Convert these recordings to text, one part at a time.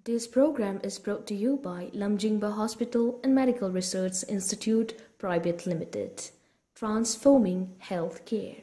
This program is brought to you by Lamjingba Hospital and Medical Research Institute Private Limited, transforming healthcare.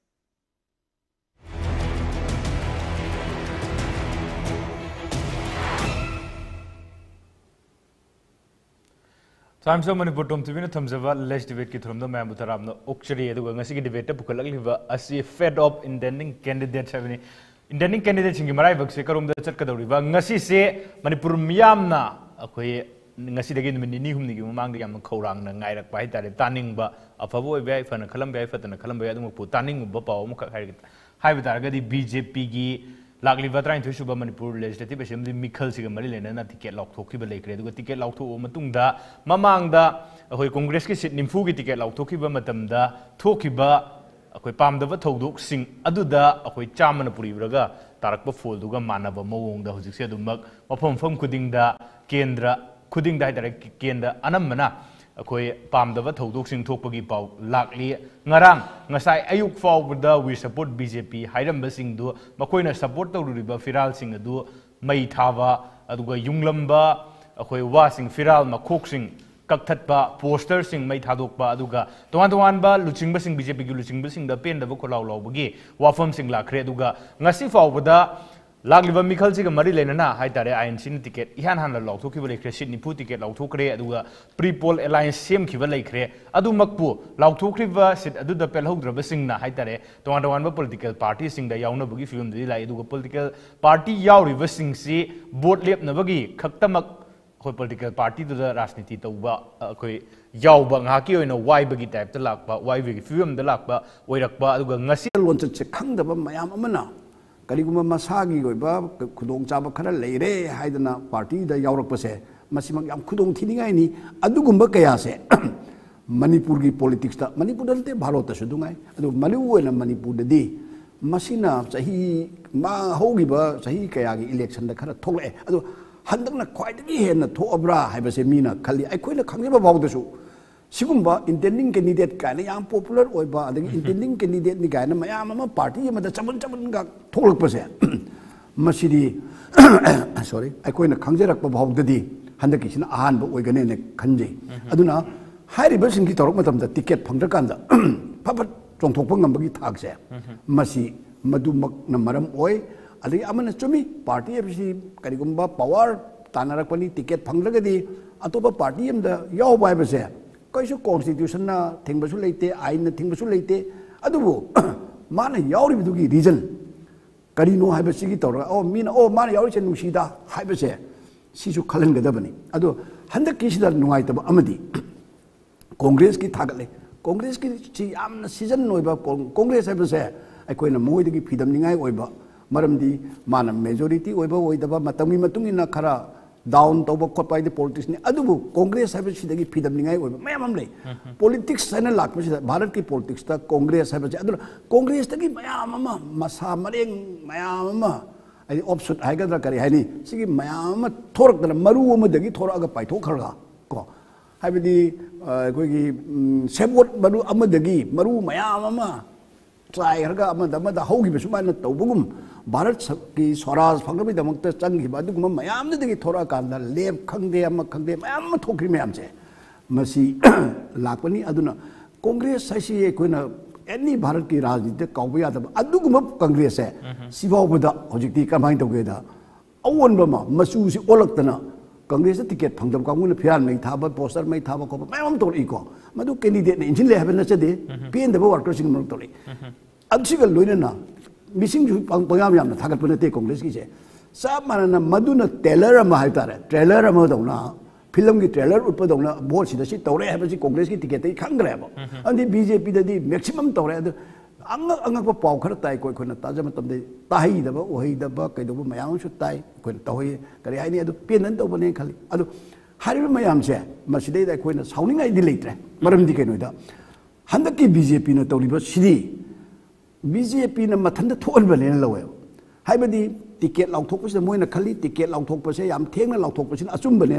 Times of Manipur TOMTV na thamjaba less debate ki thurumda mayam utaramna okchari aduga ngasi ki debate pukhalakliba asi fed up intending candidates having intending candidates ingi marai bakse karumda chatkadawriba ngasi se Manipur miyamna akhoi ngasi dagi nini humni gi mamang yam khorang na ngairak pai tare taningba afabo bai fana khalam bai fatana khalam bai adum pu taning ba paw mu kha haiba taragadi BJP gi Lagliba trying to Suba Manipur Legislative Assembly Mikhal Sigamarina ticket lock Toki Lake, ticket lock to Matunda, Mamanga, a Congress sit Nimfugi ticket lock Tokiba Matamda, Tokiba, a Pam the Toduk sing Aduda, a Chamanapuri Raga, Tarakba Folduga Manava Mong, the Hosik Dumak, upon from Kudinda, Kendra, Kudinda direct Kenda, Anamana. Akoi pam dava thodok sing thokpagi pau lakli ngarang ngasai ayuk forward we support BJP hairam basing do makoina support tawriba firal sing adu mai thava aduga yunglamba akoi wa sing firal makhok sing kakthatba poster sing mai thadokba aduga towan ba luchingba sing BJP gi luchingba sing da pen dava kholaw lawbagi wafam sing lakhre aduga ngasi forward Lagliba Mikhal Siga Mari Lenana, Haitare, INC ticket, Ihan Han Law, Tokiba Lake, Sydney Put ticket, Lautokre, Aduga, Pre-Poll Alliance, Same Kiva Lake, Adu Makpu, Lautokriva, sit Adu the Pelhodra Basingna, Haitare, Towandawan political party, sing the Yauna Bugi film, the Edu political party, Yau reversing sea, boat lip Navagi, Kaktamak, political party to the Rasniti, Yau Banghaki in a Y Bagi type, the Lakba, Y Bigi film, the Lakba, Wairakba, Aduga Nasi wanted to Kangdaba Mayamana. Kariguma Masagi goiba kudong chaba khara leire haidana party da yaurak pase masimang yam kudong thiningai adugumba kaya se Manipur gi politics ta Manipur dante bharot ta sudungai adu manu na Manipur di masina sahi ma hogiba sahi kaya gi election da khara thole adu handakna khwaidagi henna thoabra haibase mina khali ai khoina khangeba bawdasu Sigumba intending candidate kind of popular or by the intending candidate the guy Mayama party but the Chaman got told percent Masidi sorry I coin a Kanjarak of the D Handakishan Ahan but we're going to Kanji Aduna high reversing Gitormatam the ticket Pandakanda Papa Tongtopang Bagi Taxe Masi Madumak Namaram Oi Adi Amanastumi party Karigumba power Tanarakani ticket Pandagadi Atopa party and the Yaw Bible Kaisho constitution na thingbasu leite ain na thingbasu leite adubu mana yauri bidugi reason karino haibasi gi tora oh mina oh mana yauri chen nusida haibase sisu khalan gadabani adu handak ki sidar nungai taba amadi congress ki thagale congress ki chi amna season noiba congress haibase aikoina moidagi freedom ningai oiba maramdi mana majority oiba oidaba matami matungina khara down toba khotpai the politics ni adubu congress have sidagi freedom ningai oiba mayam lei politics sana lakma sida bharat ki politics ta congress have adu congress tagi mayam ama masa mareng mayam ama ai opposite haigadra kari haini sigi mayam thorak dana maru ama dagi thoraga pai thokharga ko haibidi koi gi sebot maru ama dagi maru mayam ama try harga ama da hogi besumana tawbugum Bharat ki Swaraj Phangami Damakta Changi Baduguma Mayam the Tora Kanda, Leb Kangde Makande, Mayam Tokri Mayamse. Masi Lakani Aduna. Congress Sashi Equina, any Bharat ki Raji, the Kawaya, Aduguma Congress, Siva with the Ojiti combined together. Owen Bama, Masusi Olaktana, Congress ticket, Pangam Kamun, Pian, Meitaba, Poster, Meitaba, Mayam Tor Eco. Madu candidate, engine happen as a day, P and the workers in Motori. Absigal Luina. Missing Pangam Thakapunate Congress ki se Samana Maduna Taylor Mahitare, trailer Amadona, film ki trailer Upadona, board she Tore have Congress ki ticket Kangrabo. And the BJP the maximum Tore Anga Poker Tai Kokuna Tajamatam de Tahi the Ohi the Buck, Mayam should tie, Quintohi, Kariani, Pinant over Nekali. Adu Harry Mayam se, Maside the Queen sounding I delete, Madam Dicanoida. Handaki BJP no Toriba City. BJP na mathanda thol balen lawe haibadi ticket law thok pase moina khali ticket law thok pase yam thengna law thok pase achum balen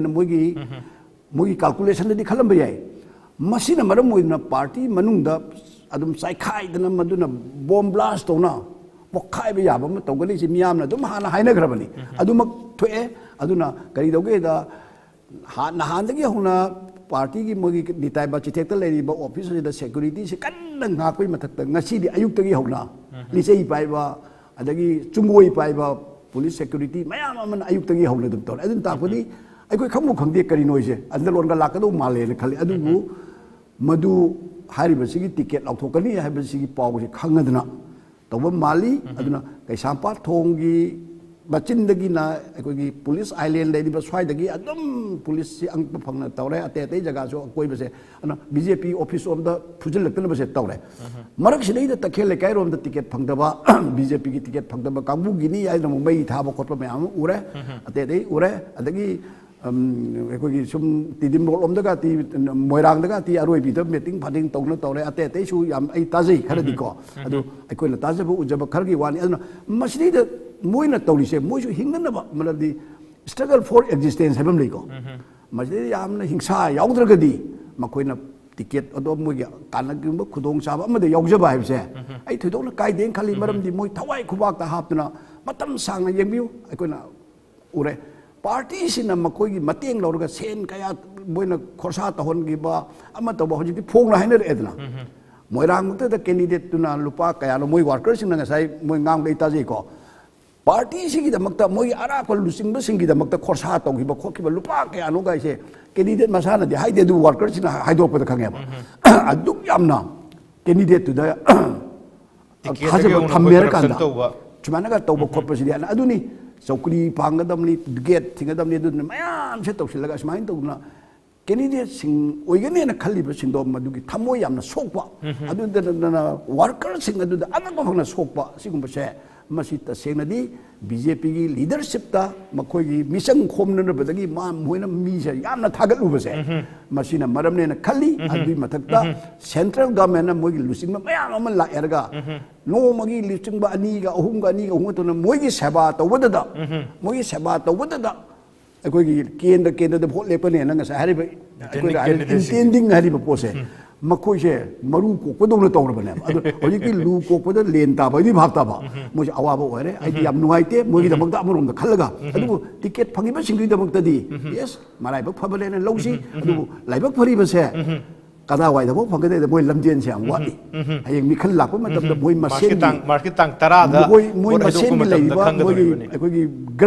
mogi calculation di khalam bayai masina maram moina party manungda adum sai khai dana maduna bomb blast tona pokhai ba yaba ma tawgani si miyam na dum hana haina grabani adumak thoe aduna kari doge da nahan dagi hona party ki mogi nitai ba chitek ta leri ba office da security se kan ngakoi mathak ta ngasi di ayuk tagi hona lisei pai ba adagi chungoi pai ba police security mayam aman ayuk tagi hona dum tor adun ta pudi ai koi khamu khangde kari noise andalon ga lakado male ne khali adugu madu hariba sigi ticket lauthokani haiba sigi paw se khangadna tawba mali aduna kaisampa thongi bacindagi na akogi police island lady ba swai dagi adum police si ang phangna tawre ate ate jaga so koi base ana BJP office of the phujil lakna base tawre marak sidai da takhel kai rom da ticket phangdaba BJP ki ticket phangdaba kambu gini ai na mumbai thaba khotpa mayam ure ate ate ure adagi akogi sum tidim rolom daga ti moirang daga ti aroi bi da meeting phading tawna tawre ate ate su yam ai taji kharadi ko adu akoi na tajabu ujaba khargi wani aduna masidi da moina tawlise moisu hinganaba maladi struggle for existence habam leiko masidi yamna hingsa yaudragadi makoina ticket odo mogi kanagimba khudong saba amade yaujaba haibse ai thidona kai deng khali maramdi moi thawai khubak ta haptuna matam sangna yengbiu akoina ure party sina makoigi mateng lorga sen kaya moina khorsa tahon giba ama to hojiti phongna hainer edna moirang ta da candidate tuna lupa kaya no moi workers sina ngasai moi ngang dei ta ji ko party sigi da makta moi ara ko lusing ba singi da makta khorsa to giba khokhiba lupa kaya no gai se candidate masana di haide du workers sina haido pa da khangya ba aduk yamna candidate tu da khajaba thammer kan da chumana ga to ba khotpa sidi ana aduni Saukri pangadamni gate thingadamni aduna mayam se tawsilaga smain tawna candidate sing oigane na khaliba singdo madugi thamoi yamna sokpa aduna workers sing aduna anaba phangna sokpa sigumba se masi tasengnadi BJP gi leadership ta makhoi mission khomna badagi ma moina mi se yamna thagatlu base masina maramne na khali adui mathakta central government na mogi lusing ma mayam ama la erga no magi lusing ba ani ga ahum to na mogi seba tawada mogi seba tawada akogi kenda da vote lepane na ngasa hariba intending hariba pose makoi se maru ko kodong tawra bane adu hojiki lu ko koda len ta ba ni bhab ta ba mo awaba ore ai yam nuaite mo gi damak da amrom da khallaga adu ticket phangi ba singri damak ta di yes marai ba phabale na lowsi adu laibak phari ba se kada wai da bo phangade da moi lamjen se am wadi hayeng mi khal lak ma da moi masen market tang tara da moi masen mi lai ba moi akogi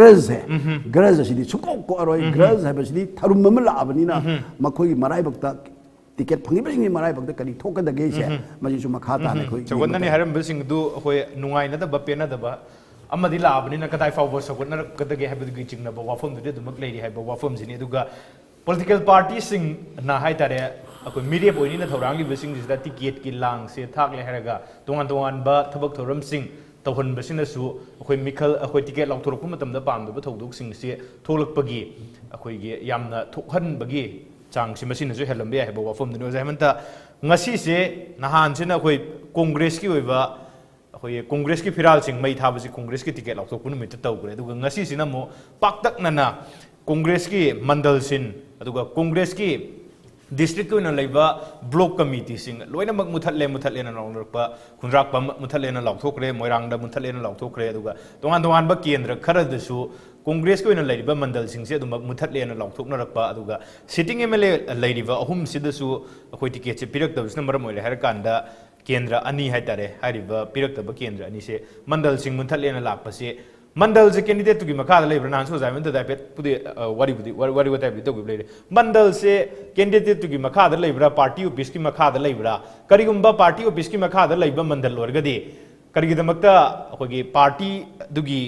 graz si di chukko ko aroi graz ha ba si di tharum ma la abani na makoi marai bak ta ticket phangi basing marai bakda kali thoka da ge se maji su makha ta ne khoi chawon ni haram basing du hoi nungai na da ba pe na da ba amadi la abni na kadai fa bo sakot na kada ge habu gi chingna ba wafam du de mak leiri hai ba wafam jini duga political parties sing na hai tare akoi media boini na thorang li basing da ticket ki lang se thak le haraga tongan ba thabak thoram sing tawhon basina su akoi mikhal akoi ticket lauk thorok matam da pam du thoduk sing se tholak pagi akoi ge yamna thokhan bagi chang si machine ju helam be ha ba wafam du hemanta ngasi se nahan sina akoi congress ki oiba akoi congress ki firal sing mai thabasi congress ki ticket lauk thok punu mit taw gre duga ngasi sina mo paktak na congress ki mandal sin aduga congress ki district ko na leiba block committee sing loina mak muthatle na nongrakpa khunrak pam muthatle na laukthokre moirang da muthatle na laukthokre aduga tongan ba kendra khara dasu congress ko na leiba mandal sing se aduma muthatle na laukthoknarakpa aduga sitting MLA leiba ahum sidasu akoi ticket se pirak dabsna maram oile har kanda kendra ani haitare hariba pirak da kendra ani se mandal sing muthatle na lakpa se mandal se candidate to gi makha leibra nan so jaimen da pet pudi wari wata bi to gi mandal se candidate to gi makha da leibra party office ki makha da leibra karigumba party office ki makha da leiba mandal orgadi karigi da makta akogi party dugi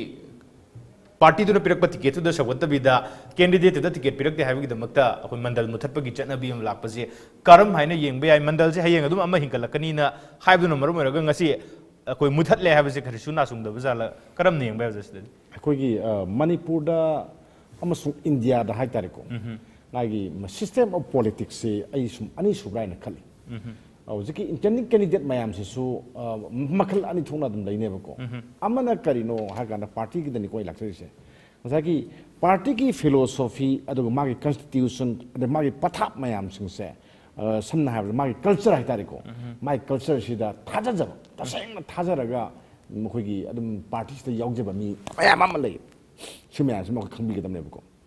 party to pirak ticket to da sawata bi da candidate da ticket pirak de habi da makta akoi mandal muthatpa gi chatna bi am lakpa se karam haina yengba yai mandal se hayeng adum ama hinkalakani na haibu no marum raga ngasi कोई मुथत ले है बसे खरी सुना सुंग दब जाला करम नेंग बे जस कोई की मणिपुर दा अमसु इंडिया दा हाई तारिको नागी सिस्टम ऑफ पॉलिटिक्स से आई सुम अनि सुब्राय न खली औ जकी इंटरनेट कैंडिडेट मयाम से सु मखल अनि थोना दम लैने बको अमना करिनो हागा ना पार्टी की दनी कोई लक्ष्य से जकी पार्टी की फिलोसॉफी अदु मागी कॉन्स्टिट्यूशन अदु मागी पथाप मयाम सिंग से समना है मागी कल्चर हाई तारिको मागी कल्चर सिदा थाजजब तसेंग थाजरगा मखोगी अदुम पार्टी से यावजब मी मयाम अम लै सुमया सुम खंबी गदम नेबको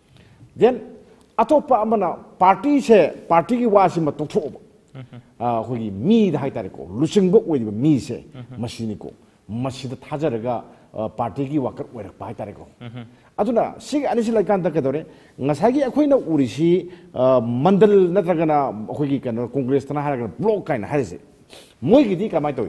then atopa amana party se party ki wasi ma tongthoba hogi mi da haitare ko lusingbo oiba mi se machine ko masida thajaraga party ki worker oirak ba haitare ko aduna sig anisi laikan da kadore ngasagi akhoina urisi mandal natragana hogi kana congress tana haraga block kaina harise moi gidi kamai toy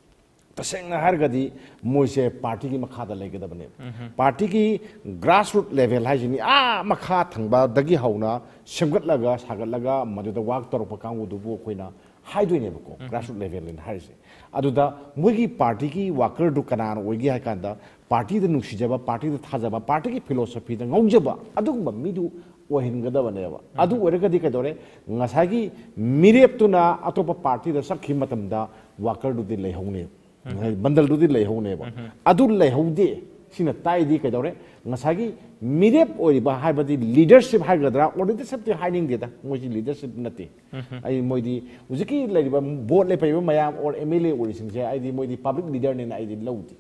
तसेंग हरगदी मोइसे party की मखादा लेगदबने party की grassroot level हाइजिनी मखा थंगबा दगी हौना सेमगतलगा सागतलगा मदुदा वाक तोरप कांगुदुबु खोइना हाइदोइनेबको ग्रासरूट लेवल इन हाइसे अदुदा मोइगी पार्टी की वाकर दु कनान ओइगी हाइकांदा पार्टी द नुसिजबा पार्टी द थाजबा पार्टी की फिलोसफी द ngौजबा अदुगुम मिदु ओहिनगदबनेबा अदु ओरगदी कदोरे ngसागी मिरेपतुना अतोप पार्टी द सकखि मतमदा वाकर दु दि लेहौने बंदल दुदी लेहौने बा अदु लेहौदे सिना ताइदी कदौरे ngसागी मिरेप ओरिबा हाइबदी लीडरशिप हाइगदरा ओरदि सबति हाइनिंग देदा मोजि लीडरशिप नते आई मोइदी उजिकी लेरिबा बोर्ड ले पाइबा मयाम और एमएलए ओरिसिंगसे आइदी मोइदी पब्लिक लीडर ने आइदी लौदी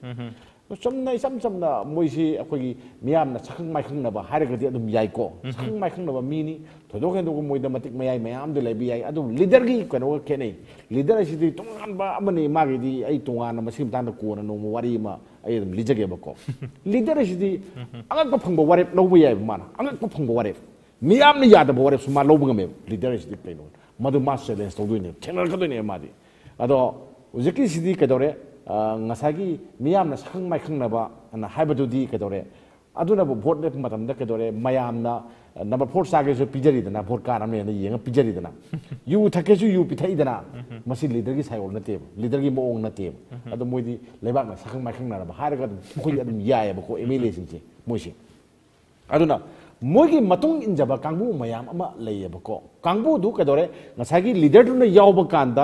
समना समना मोइसी अखोगी मियामना सखंग माइखंगनबा हाइरगदि अदुम याइको सखंग माइखंगनबा मीनी थोदोक हेंदोग मोइदा मतिक मयाइ मयाम दे लेबि याइ अदु लीडर की कनो खेनै लीडर असिदि तोंगानबा अमनि मागिदि आई तोंगान मसिम तान कोना नो वारी मा आई अदुम लिजगेबको लीडर असिदि अंगक फंगबा वारेप लौबा याइ माना अंगक फंगबा वारेप मियामना यादबा वारेप सुमा लौबा ngame लीडर असिदि कैनो मदु मा चैलेंज तौदुइने थेंगल कदुइने मादि अदो उजिकी सिदि कदोरे ngसागी मियामना सखंग माइखंगनबा अना हाइबदुदि कदोरे अदुनबो भोट लेप मतमदा कदोरे मयामना नंबर 4 सागेसु पिजरीदना भोट कारमने ने येंग पिजरीदना यु थकेसु यु पिथैदना मसि लीडर की साइओल नते लीडर की मोंग नते अदो मोइदि लेबाकना सखंग माइखंगनबा हारगा खोइ अदुम यायबको एमएलए सिंचे मोइसि अदुना मोइगी मतुंग इंजबा कांगबु मयाम अमा लेयबको कांगबु दु कदोरे ngसागी लीडर दुना यावबा कांदा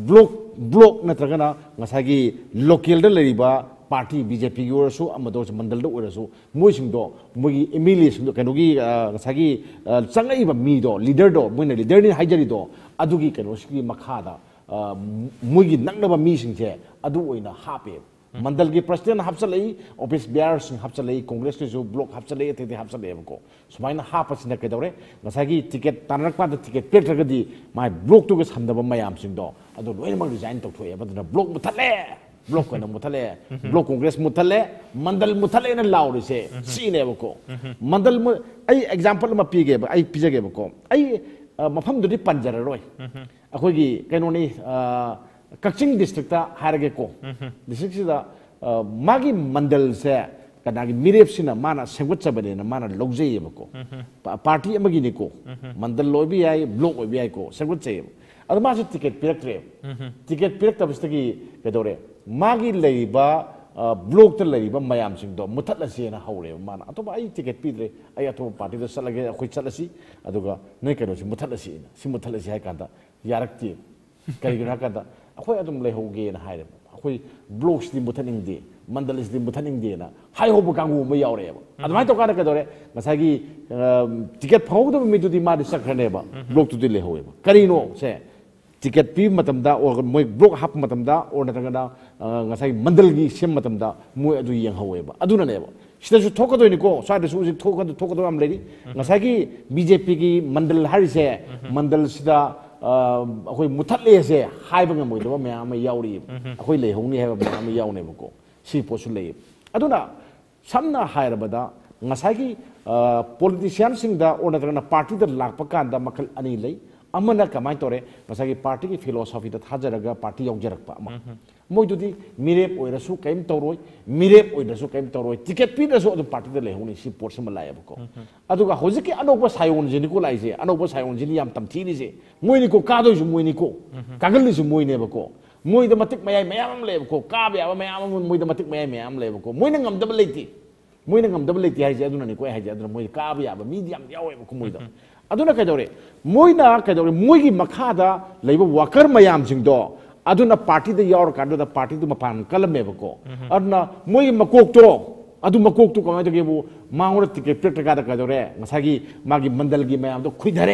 ब्लॉक नत्रगना ngसागी लोकल द लेरिबा पार्टी बीजेपी की ओरसु अमदो मंडल द ओरसु मोइसिंगदो मोइगी एमएलए सिंगदो कनोगी ngसागी चंगइबा मीदो लीडर दो मोइना लीडर नि हाइजरिदो अदुगी कनोसकी मखादा मोइगी नंगनबा मीसिंगसे अदु ओइना हापे मंडल की प्रेसिडेंट हापचलई ऑफिस बियर सिंह हापचलई कांग्रेस के जो ब्लॉक हापचलई अते हापचलेबको सुमाइना हापसिना कदौरे ngसागी टिकेट तानरकपाद टिकेट पेट्रगदी माय ब्लॉक टू के संदबा मयाम सिंगदो अदो लोइनमक रिजाइन तौथोए बदना ब्लॉक मुथले ब्लॉक को मुथले ब्लॉक कांग्रेस मुथले मंडल मुथले न लाउरिसे सीनेबको मंडल आई एग्जांपल म पीगे आई पिजगेबको आई मफम दुदि पंजररोय अखोगी कैनोनी कक्चिंग डिस्ट्रिक्ट हारगे को डिस्ट्रिक्ट सिदा मागी मंडल से कनागी मिरेप सिना माना सेंगुचबने ना माना लौजेयबको पार्टी अमगी निको मंडल लोबी आई ब्लॉक ओबी आई को सेंगुचय अद मासे टिकेट पिरक्ट्रे टिकेट पिरक्तबस्तगी कदोरे मागी लेबा ब्लॉक त लेबा मयाम सिंगदो मुथतलसेना हौरे माना अतोबा आई टिकेट पिद्रे आई अतो पार्टी द सलगे अखोय चलसी अदुगा नै कनो सि मुथतलसी हाय कांदा यारक्ति करिगना कांदा अखोय अदुम लेहोगे ना हायरे अखोय ब्लॉक्स दि मुथनिंगदे मंडलिस दि मुथनिंगदे ना हाय होबो कांगु म यावरेबा अदमाय तो काना कदोरे मसागी टिकेट फाउदो मिदुदि मादि सकखनेबा ब्लॉक तुदि लेहोएबा करिनो से टिकेट पी मतमदा और मोय ब्लॉक हाप मतमदा और नतगदा ngसागी मंडल की सेम मतमदा मोय अदु यंगहोएबा अदुननेबा सिदासु थोकदोइनिको स्वादसु उजिक थोकदो आम लेरि ngसागी बीजेपी की मंडल हारिसे मंडल सिदा अखोई मुथले से हाइबा ngमोइदबा मयाम याउरी अखोई लेहौनी हाइबा मयाम याउनेबको सी पोसु लेय अदुना समना हाइरबदा ngसागी पॉलिटिशियन सिंगदा ओनदरना पार्टी द लाकपा कांदा मखल अनि लेय अमना कमाय तोरे ngसागी पार्टी की फिलोसफी द थाजरगा पार्टी यौजरकपा अमा मोइदुदी मिरेप ओइरसु कैम तौरोय मिरेप ओइरसु कैम तौरोय टिकेट पीदसु अदु पार्टी द लेहौनी सी पोर्स म लायबको अदुगा होजिकी अनोबा सायोन जिनिको लाइजे अनोबा सायोन जिनि याम तमथीनिजे मोइनिको कादोइसु मोइनिको कागलिसु मोइनेबको मोइद मतिक मयाय मयाम लेबको काब याबा मयाम मोइद मतिक मयाय मयाम लेबको मोइना ngमदब लेति हाइजे अदुनानिको हाइजे अदुना मोइ काब याबा मीडियम यावेबको मोइद अदुना कदोरे मोइना कदोरे मोइगी मखादा लेबो वर्कर मयाम सिंगदो अदुना पार्टी द यावर कादो पार्टी द मपान कलमेबको अदुना मोइ मकोकतो अदु मकोकतो कमाय तगेबो मांगोर टिकेट पेट्रगा द कदोरे ngसागी मागी मंडल की मयाम दो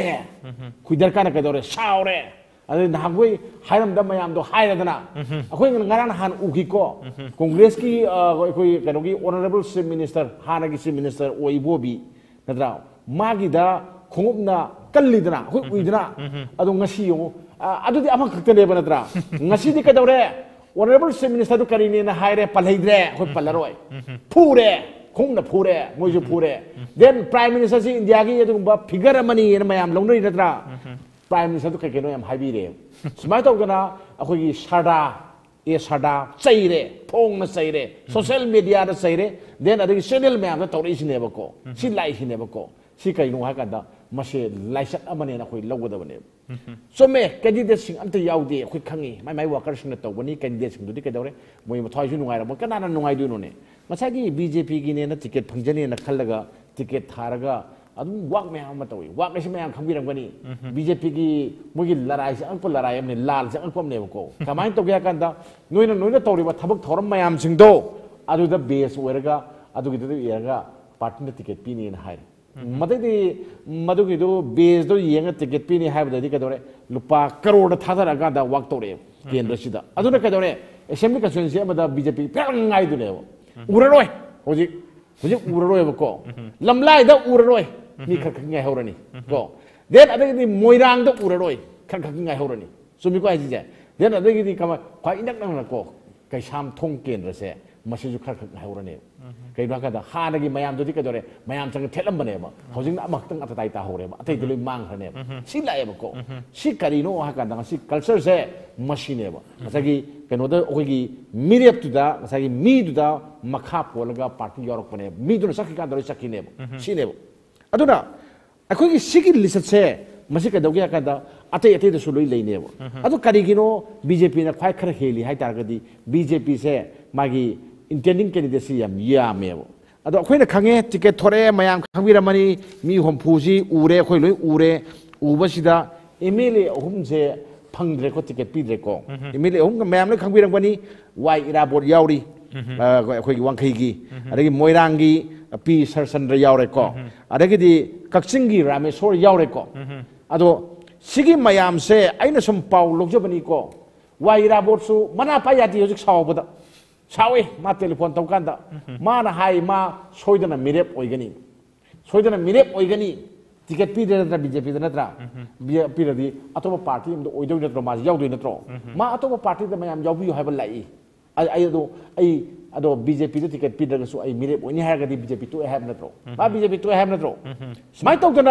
खुइदर काना कदोरे सावरे अदु नागोय हाइरम द मयाम दो हाइरदना अखोय ngara हान उगिको कांग्रेस की कोई कनोगी ऑनरेबल चीफ मिनिस्टर हानागी चीफ मिनिस्टर ओइबोबी नद्रा मागीदा खोंगुपना कल्लीदना होय उइदना अदो ngasi yo adudi ama khakte banatra ngasi di kadore honorable chief minister du karini na haire palhaidre hoy palaroi phure khongna phure moju phure then prime minister si india gi edu ba figure mani na mayam longnoi natra prime minister du kekeno yam haibire smai tawgana akhoi gi shada e shada chaire phongna chaire social media da chaire then adigi channel mayam da tawri sine ba ko si lai sine ba ko si kai no ha ka da mase laisat amane na khoi logda bane so me candidate sing anta yaude khoi khangi mai workers sing na tawbani candidate sing du kadore moi ma thoi ju nungai ra mo kana na nungai du no ne masagi bjp gi ne na ticket phangjani na khallaga ticket tharaga adum wak me am tawi wak ne me am khambiram gani bjp gi mogi larai se angko larai am ne lal se angko ne ko kamai to gya kanda noina tawri ba thabak thoram mayam sing do adu da base weraga adu gi du yeraga partner ticket pi ni na hai मदुगी दो base दो Young ticket पीनी हाइबदि कदोरे लुपा करोड़ थादर अगादा वाक तोरे केंद्र सिदा अदुना कदोरे assembly constituency अमदा BJP पेंगाई दुनेबो उररोय होजि उररोय बको लमलाई दा उररोय नि खखंगाई हौरनी को देन अदगी मोइरांग दा उररोय खखंगाई हौरनी सुमि को आइजे देन अदगी कमा ख्वाइ इनक नंग को कैसाम थोंग केंद्र से मसिजु खखंगाई हौरनी कई बार कहता हाँ लगी मयाम जो दिक्कत हो रहे मयाम संग थेलम बने बा होजिंग ना मक्तंग अत ताई ता हो रहे बा अतई दिलोई मांग रहे बा सी लाए बको सी करीनो वहाँ कहता सी कल्चर से मशीन है बा मसागी कनोदा ओगी मीडियप तुदा मसागी मी तुदा मखा पोलगा पार्टी यूरोप बने मी तुना सकी का दरोई सकी ने बा सी ने बा अतुना अकोगी सिकी लिस्ट से मसी का दोगे कहता अतई तो सुलोई लेने बा अतु करीगिनो बीजेपी ना फाइट कर हेली हाई तारगदी बीजेपी से मागी intending candidate yam yamebo ado khoina khange ticket thore mayam khangira mani mi hompuji ure khoi loi ure ubasida mla ohum je phangdre ko ticket pidre ko mla ohum mayam le khangira mani wai irabot yauri khoi gi wangkhai gi adagi moirangi pi sarchandra yaure ko adagi di kakchingi rameswar yaure ko ado sigi mayam se aina sum pau logjabani ko wai irabot su mana pa yati hojik sawbada Save मा telephone तौकांदा माना हाई मा सोइदना मिरेप ओइगनी ticket पीदे नत्रा BJP नत्रा बीजेपी रदी अतोबा पार्टी हम ओइदो नत्रो मा याउदो नत्रो मा अतोबा पार्टी द मयाम याउबियो हाइबा लाई अदो बीजेपी द टिकेट पीदगसु आई मिरेप ओइनी हागदी बीजेपी तो हैब नत्रो मा बीजेपी तो हैब नत्रो स्माइ तौदना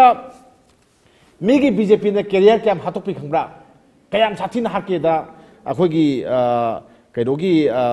मिगी बीजेपी ने कैरियर कैम हातोपि खंब्रा कयाम साथिन हाकेदा अखोगी कई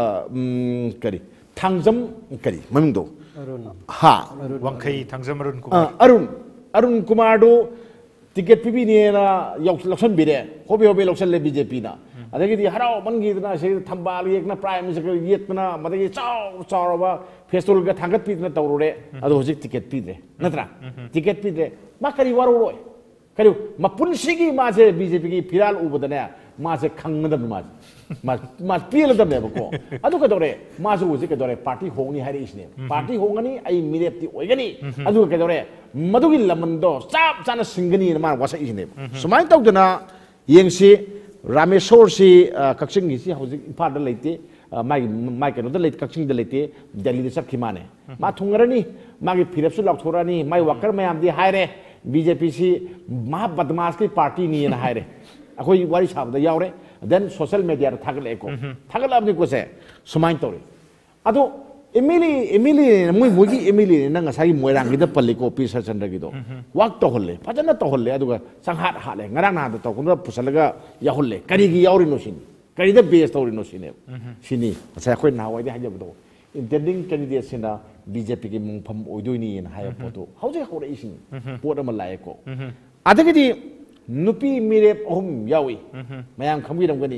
करी थांजम करी ममिंगदो हा वंखई थांजम अरुण कुमार दो टिकेट पीबीने ना लक्ष्मण बिरे होबे लक्ष्मण ले बीजेपी ना अदगी हराव मनगीदना से थंबाल येकना प्राइम मिनिस्टर येतना मदगी चाव फेस्टिवल का थांगत पीदना तौरोरे अदो होजिक टिकेट पीदरे नत्रा टिकेट पीदरे मा करी वारोय करी मपुनसिगी मासे बीजेपी की फिराल उबदने मासे खंगदम मा पीलदम को अदु कदोरे मासु होजिक कदोरे पार्टी होंगनी हारि इसने पार्टी होंगनी आई मिरेपति ओइगनी अदु कदोरे मदुगी लमनदो चाप चाना सिंगनी मा वासा इसने सुमाइन तौदना येंगसी रामेश्वर से कक्सिंग से हौजिक इम्फाल लेते माई कनोद लेते कक्सिंग लेते दिल्ली सबखी माने मा थुंगरनी मागी फिरपसु लाउथोरानी माई वर्कर मयामदी हायरे बीजेपी सी महा बदमाश की पार्टी नी ना हायरे अखोई वारी साबदा यावरे देन सोशल मीडिया थागले को थागलाबनी को से सुमाइन तौरे अदो एमिली मुगी एमिली नंग सागी मोइरांगी द पल्ली को पी सरचंद्र गिदो वाक तो होले फजना तो होले अदुगा संहात हाले ngara na da to kun pusalaga ya holle kari gi yauri no sin kari da base tawri no sin sini sa khoi na wai de hajab do intending candidate sina bjp ki mungpham oidoi ni na haya photo hauji hore isin pot ama lai ko adagi nupi mirep ohum yawi mayam khamgiram gani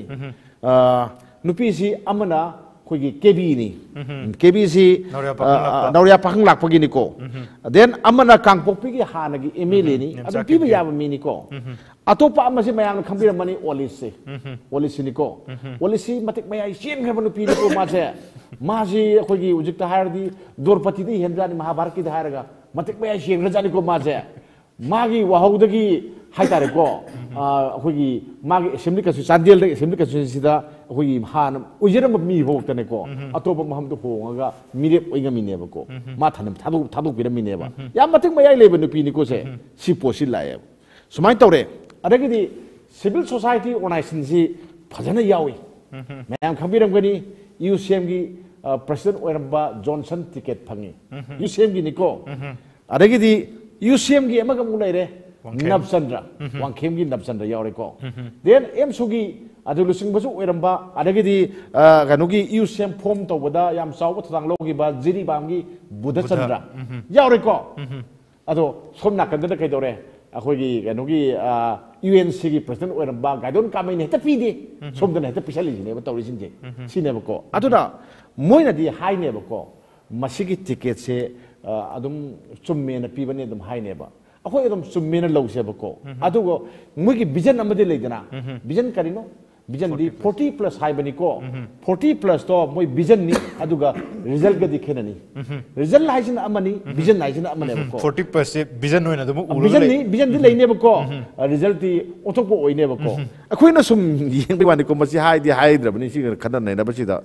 nupi si amana खोगी केबी नी केबी सी नौरिया पाखंग लाखपगी निको then अमना कांगपोपी की हानगी MLA नी अदु पीबा याब मी निको अतोपा अमसे मयाम खंबिर money ओलिस निको ओलिस मतिक मया Sen खबनु P निको मासे खोगी उजिक हारदी द्रौपदी दी हेनजानी महाभारत की हारगा मतिक मया सेन रजानी को मासे मागी वहाउदगी hai tare ko khoi gi magi assembly ka su chandel de assembly ka su sida khoi gi han ujira mi ho tane ko atopa maham to honga mirep oinga mi ne ba ko ma thanam thadu bi mi ne ba yam matik mayai le ba nu pi ni ko se si posil la ya sumai tawre adagi di civil society organization si phajana yawi mayam khambiram gani UCM gi president oiramba Johnson ticket phangi UCM gi niko adagi di UCM gi amaga mu leire Nabchandra Wangkhem gi Nabchandra yaure ko then MSUgi adu lusing basu oiramba adagi di kanu gi UCM form to bada yam saw thang lo gi ba jiri bam gi Buddhachandra yaure ko ado somna kan da kai dore akhoi gi kanu gi UNC gi president oiramba gaidon kamai ne ta pidi somdana ta pisali ne ba tawri sin je sine ba ko aduna moina di hai ne ba ko masigi ticket se adum chumme na pibane dum hai ne ba akhoi adum chumme na lause ba ko adugo moi gi vision amade leidana vision karino vision di 40 plus hai bani ko 40 plus to moi vision ni aduga result ga dikhenani result lai sin amani vision lai sin amane ba ko 40 plus se vision hoina dum uru vision di leine ba ko result di otok bo oine ba ko akhoi na sum yeng bi wani ko masi hai di hai dra bani si khadan nei na ba si da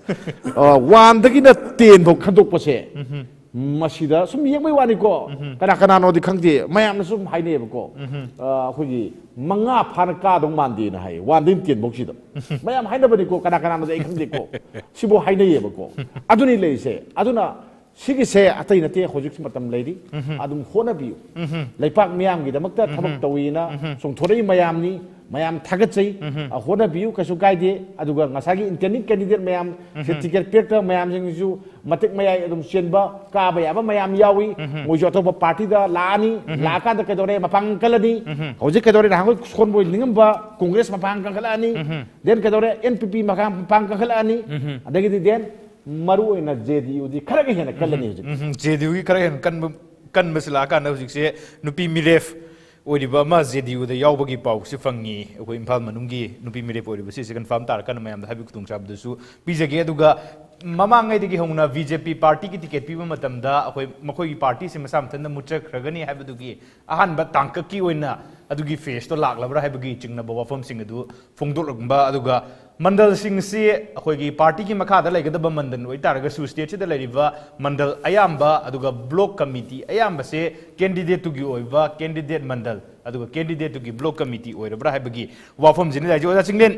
1 dagi na 10 bo khandok pa se masida sum yeng bai wani ko kana no di khangje mayam na sum hai ne ba ko khoi gi manga phana ka dong mandi na hai wan din tien bok si da mayam hai na bani ko kana no dai khangje ko sibo hai ne ye ba ko aduni le se aduna sigi se atai na te hojik matam leidi adum hona bi leipak miyam gi damakta thabak tawina song thorei mayam ni mayam thagat chai hona bi kasu gaide aduga ngasagi intending candidate mayam ticket pekta mayam jing ju matik mayai adum senba ka ba ya ba mayam yawi mojo to party da laani la ka da kedore mapang kalani hojik kedore na hangol skon boy lingam ba congress mapang kalani den kedore NPP mapang kalani adagi den maru ina JDU di khara ge hena kalani hojik JDU gi khara hen kan masla ka na hojik se nupi miref oiriba ma JDU da yawbagi pau si fangi ko imphal manungi nupi miref oiriba si confirm tar kan mayam da habi kutung chab da su bijage aduga mamangai digi hongna BJP party ki ticket piba matam da akoi makoi gi party se masam tan da muchak ragani habidugi ahan ba tangka ki oina adugi face to lak labra habagi chingna ba wafam sing adu fongdol ba aduga mandal sing si akoi gi party ki makha da laigada ba mandan oi taraga su state da lariba mandal ayamba aduga block committee ayamba se candidate tu gi oiba candidate mandal aduga candidate tu gi block committee oirabra habagi wafam jini dai jo chinglen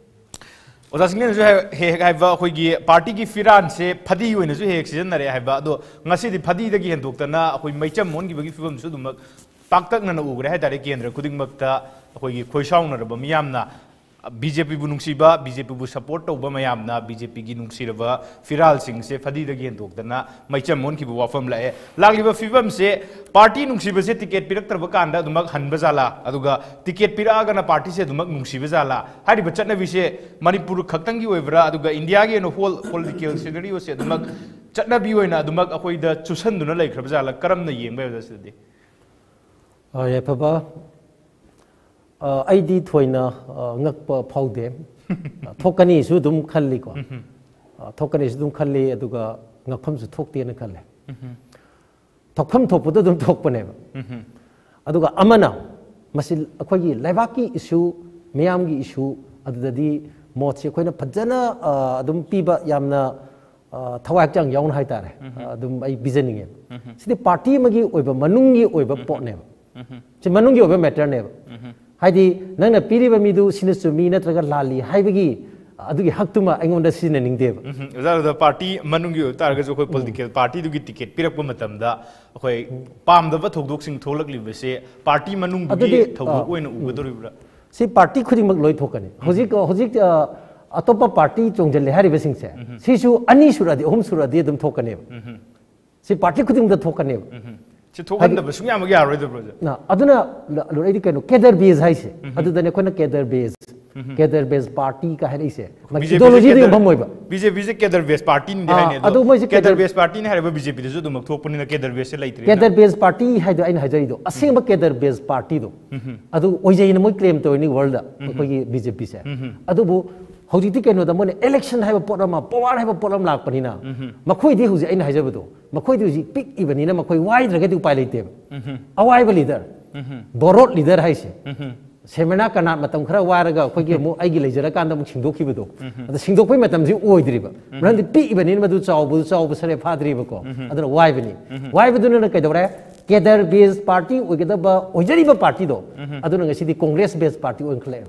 oza singlen ju he haiba khoi gi party ki firan se phadi oina ju he season na re haiba do ngasi di phadi da gi hendok ta na khoi maicham mon gi bagi fibam su dum paktak na ugre ha tare kendra kuding makta khoi gi khoisaung na ba miyam na BJP bu nungsiba BJP bu support to ba mayam na BJP gi nungsiraba firal sing se phadi da gi hendok ta na maicham mon ki bu wafam la e lagliba fibam se party nungsiba se ticket pirak tar ba kanda dumak hanba jala aduga ticket piraga na party se dumak nungsiba jala hari bachat na vise Manipur khaktang gi oibra aduga India gi no whole political scenario se dumak chatna bi oina dumak akoi da chusan duna lai khrab jala karam na yengba da se de YAIPHABA aidi thoina ngakpa phaude thokani su dum khalli ko thokani su dum khalli aduga ngakpham su thokte na khalle thokpham thokpuda dum thokpane aduga amana masil akhoi laibaki issue miyam gi issue adudadi mot se khoina phajana adum piba yamna thawak chang yaun hai tare adum ai bizaning sidi party magi oiba manungi oiba potne se manungi oiba matter ne haidi nangna piriba midu sinasu mi natraga lali haibagi adugi haktuma aingonda sina ningdeba da party manungi targa jo khoi political party dugi ticket pirak matam da khoi pam da thodok sing tholak libase party manung dugi thodok oina ugadoribra si party khuding mak loi thokani hojik atopa party chongjale hariba singse sisu ani suradi ohum suradi dum thokane si party khuding da thokane si thokan da basung yam ga roi da bro na aduna loredi kanu keder base haise adudane khona keder base party ka harise ideology de bhamoiba BJP se keder base party ni haine adu moi keder base party ni hariba BJP de du mak thokpani na keder base se laitre keder base party haido aina hajai do asengba keder base party do adu oijaina moi claim to ni world da koi BJP se adu bu hojiti keno da mon election haiba potama power haiba polam lakpani na makhoi di huji aina hajabado makhoi di huji pick ibani na makhoi wide raga di upai leite awai ba leader borot leader hai se semena kana matam khara waraga khoi ge mu ai gi lejara kan da mu singdok ki bedo ada singdok pai matam ji oi driba ran di pi ibani madu chaw bu sare pha driba ko adana wai bani na kai dore kedar based party oi ge da ba ojari ba party do aduna ngasi di congress based party oi khle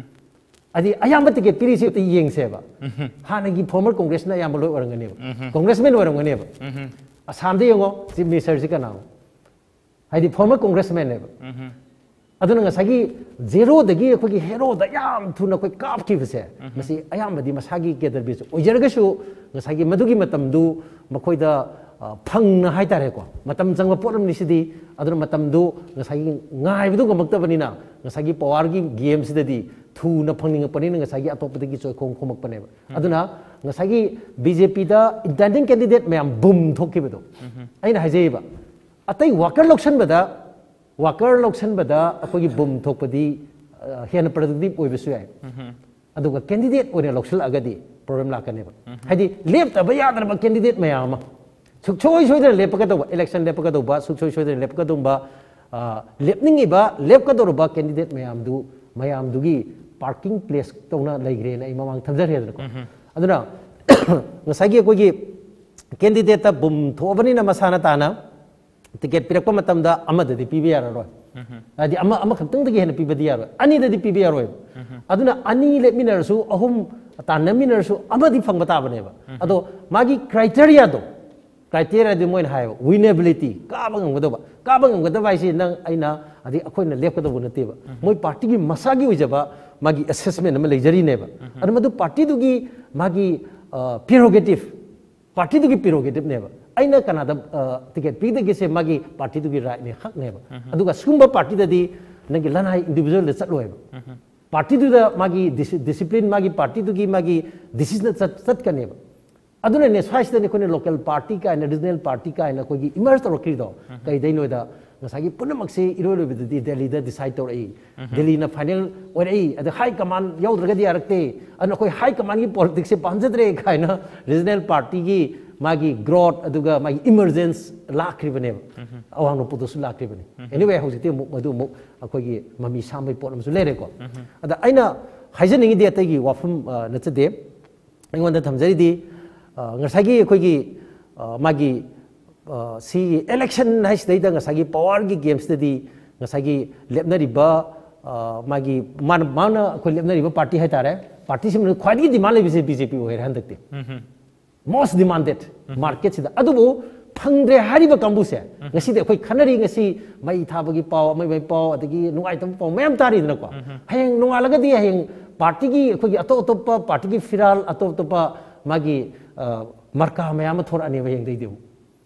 adi ayam bat ke piri se ti yeng se ba hana gi former congress na ayam lo orang ne ba congressman orang ne ba asam de yongo chief minister ji kana haidi former congressman ne ba aduna ngasagi zero dagi khoi hero da yam thuna khoi kap ki bse masi ayam badi masagi kedar bis ojarga shu ngasagi madugi matam du makhoi da phang na hai tare ko matam jangba poram ni sidi aduna matam du ngasagi ngai bidu gamakta bani na ngasagi power gi game sidadi thu na phangning pani ngasagi atop dagi choi khong khomak pane aduna ngasagi BJP da independent candidate mayam boom thokki bidu aina hajei ba atai worker loction bada worker loction bada akogi boom thokpadi hen productive oi besu ai aduga candidate ore loction agadi problem la kane ba hadi lep ta ba yadar ba candidate mayama choi da lep ka do election lep ka do ba choi da lep ka do ba lepning ba lep ka do ba candidate mayam du gi parking place tona laigre na imamang thamjar he ko aduna ngasagi akogi candidate ta boom thobani na masana ta na ticket pirakpa matam da amadadi pibi yaroi adi ama khamtang dagi hena pibadi yaroi ani dadi pibi yaroi aduna ani lepminar su ahum tanaminar su amadi phangba ta bane ba ado magi criteria di moin hayo winnability ka bangam goda ba isi nang aina adi akoina lepka do bunate ba moi party gi masagi ujaba magi assessment am lejari ne ba adu madu party du gi magi prerogative party du gi prerogative ne ba aina kanada ticket pide ge se magi party du gi right ne hak ne ba aduga sumba party da di nangi lanai individual le chatloi ba party du da magi discipline magi party du gi magi decision chat ka ne ba aduna ne swais da ne ko ne local party ka ne regional party ka ne ko gi emerge to rokri do kai dai no da ngasagi punamak se iroi bi di Delhi da decide to ai Delhi na final oi ai ada high command yaudra ga di arakte ana koi high command gi politics se panjadre kai na regional party gi magi growth aduga magi emergence lakri bane awang no putus lakri bane anyway hojite madu mo akoi gi mami samai potlam su lere ko ada aina haijening di atai gi wafum nachade aingon da thamjari di ngasagi akoi gi magi si election hais dai da ngasagi power gi games di ngasagi lepnari ba magi mana akoi lepnari ba party hai tare party sim khwadi demand le bise BJP ho han dakte most demanded market sida adubu phangre hariba kambuse ngasi de khoi khanari ngasi mai thabagi paw mai paw adagi nungai tam paw mayam tari dna ko hayeng nungalaga di hayeng party gi khoi atop party gi firal atop magi marka mayam thor ani hayeng dei deu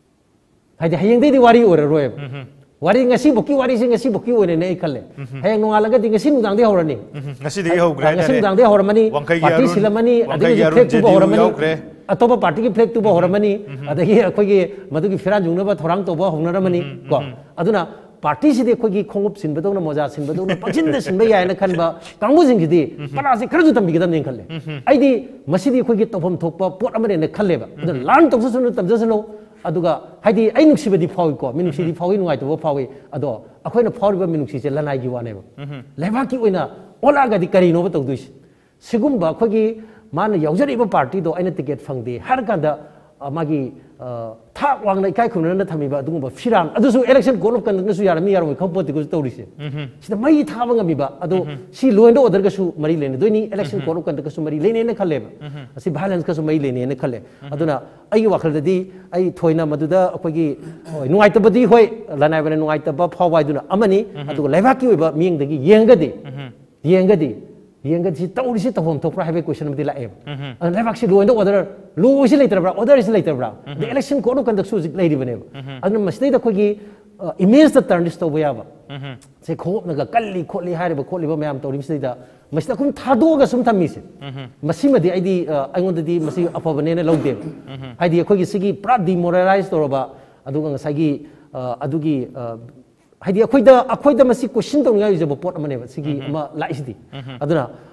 haide hayeng dei di wari ora roe wari ngasi boki wari se ngasi boki one ne khalle hayeng nungalaga di ngasi nudang de horani ngasi de hogre ngasi nudang de horamani party silamani adagi flex tu horamani atop party ki flex tu horamani adagi khoi gi madu gi firan jungna ba thorang to ba hongnaramani ko aduna party si de khoi gi khongup sinbadong na moja sinbadong na pachin de sinba ya na khanba kangbu jing gi di para se kharju tam bi gi dam ning khalle aidi masidi khoi gi tofam thokpa pot amane ne khalle ba aduna lan tok su nu tam jasalo aduga haidi ai nuksibadi fawi ko minuksidi fawi nuai to fawi ado akoina fawi ba minuksi se lanai gi wane ba leba ki oina ola ga di kari no ba tawduis sigumba khogi mana yaujari ba party do aina ticket phangde har kanda magi thak wang nai kai khumna na thami ba adugumba firan adusu election goal of conduct su yarami yaroi khopoti ko tawrise sida mai thaba ngami ba ado si law and order ga su mari lene doini election goal of conduct su mari lene ne khalle ba asi violence ka su mai lene ne khalle aduna ai wakhal dadi ai thoina maduda akogi nungai tabadi hoi lanai bane nungai tabba phawai duna amani aduga laiba ki oiba mieng dagi yengadi si tawri si tawom thokra have question madi la em laiba si law and order law si later bra order si later bra the election code of conduct su lady bane aduna masdai da kogi image the turn to boya ba se khop na ga kalli kholi hare ba kholi ba mayam tawri misdai da masda kum thado ga sum thammi se masimadi aidi aingon di masi afabane ne lawde haidi kogi sigi pra demoralize to ba aduga ngasagi adugi haidi akoida masi question to ngai je pot amane sigi ama laisdi aduna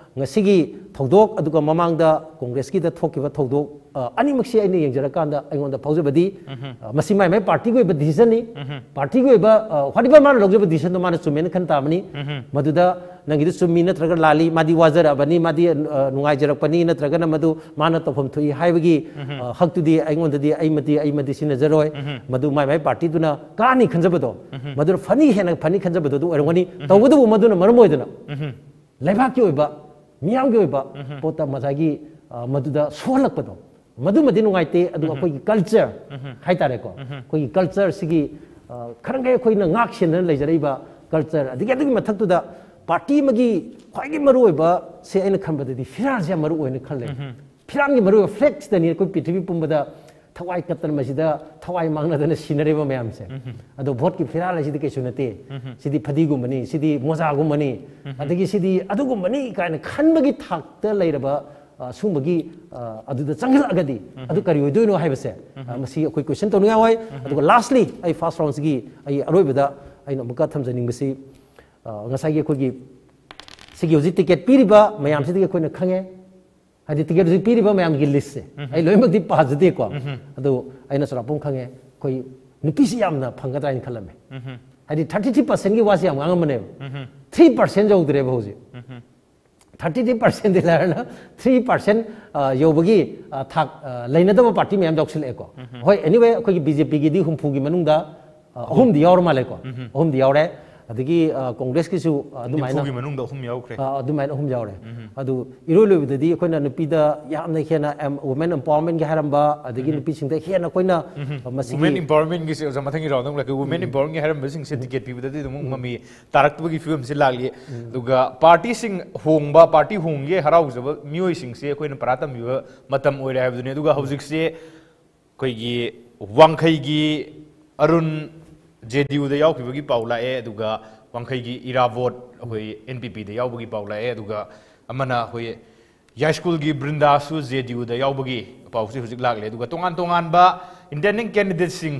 ngasigi thodok aduga mamangda congress ki da thokiba thodok ani maksi aina yengjara kanda aingonda paujabadi masi mai party go decision ni party go whatever man logja decision to man sumen khan tamani maduda nangi du summi na traga lali madi wazara bani madi nungai jarakpani na traga na madu mana tofam thui haibagi hak tu di aingonda di ai mati sinazaroi madu mai party tu na kani khanjabado madu fani hena fani khanjabado du erongani tawdu madu na marmoidana leibak ki oiba miyam ki oiba pota masagi maduda sohalakpado madu madi nungaite adu akoi culture haitare ko koi culture sigi kharangai koi na ngak sin na leijariba culture adigi mathak tu da party magi khwai maru oiba se aina khambadadi firan se maru oina khalle firan gi maru flex da ni koi pithvi pumbada thawai katan masida thawai mangna dana sinareba mayam se ado vote ki firan la sidi kesu nate sidi phadi gumani sidi moza gumani adigi sidi adu gumani kaina khanbagi thak ta leiraba sumagi aduda changal agadi adu kari oidoino haibase masi akoi question to ngai adu lastly ai first round gi ai aroibada aina muka thamjaning basi ngasai gi kogi sigi oji ticket piriba mayam sidi ko na khange hadi ticket oji piriba mayam gi list se ai loimak di pajde ko adu aina sara pung khange koi nupi si yamna phangada in khalame hadi 33% gi wasi am ngamane 3% jogdre ba hoji 33% de larna 3% yobagi thak leinadaba party mayam doksil eko hoi anyway koi BJP gi di humpu gi manungda ahum di yaur male ko ahum di yaure adigi congress ki su adumaina fugi manung da hum yaukre adumaina hum yaure adu irolobidadi koina nupida yamna khena women empowerment gi haramba adigi nupi singda khena koina masigi women empowerment gi se jamathang gi rawdong like women empowerment gi haramba sing se ticket pibidadi dum mami taraktu gi film se lagli duga party sing hongba party hongge harau jaba mioi sing se koina pratam yu matam oire habdune duga hojik se koi gi wangkhai gi arun JDU da yaw kibagi paula e aduga wangkhai gi ira vote hoi NPP da yaw bagi paula e aduga amana hoi high school gi brinda su JDU da yaw bagi pausi hujik lagle aduga tongan ba intending candidate sing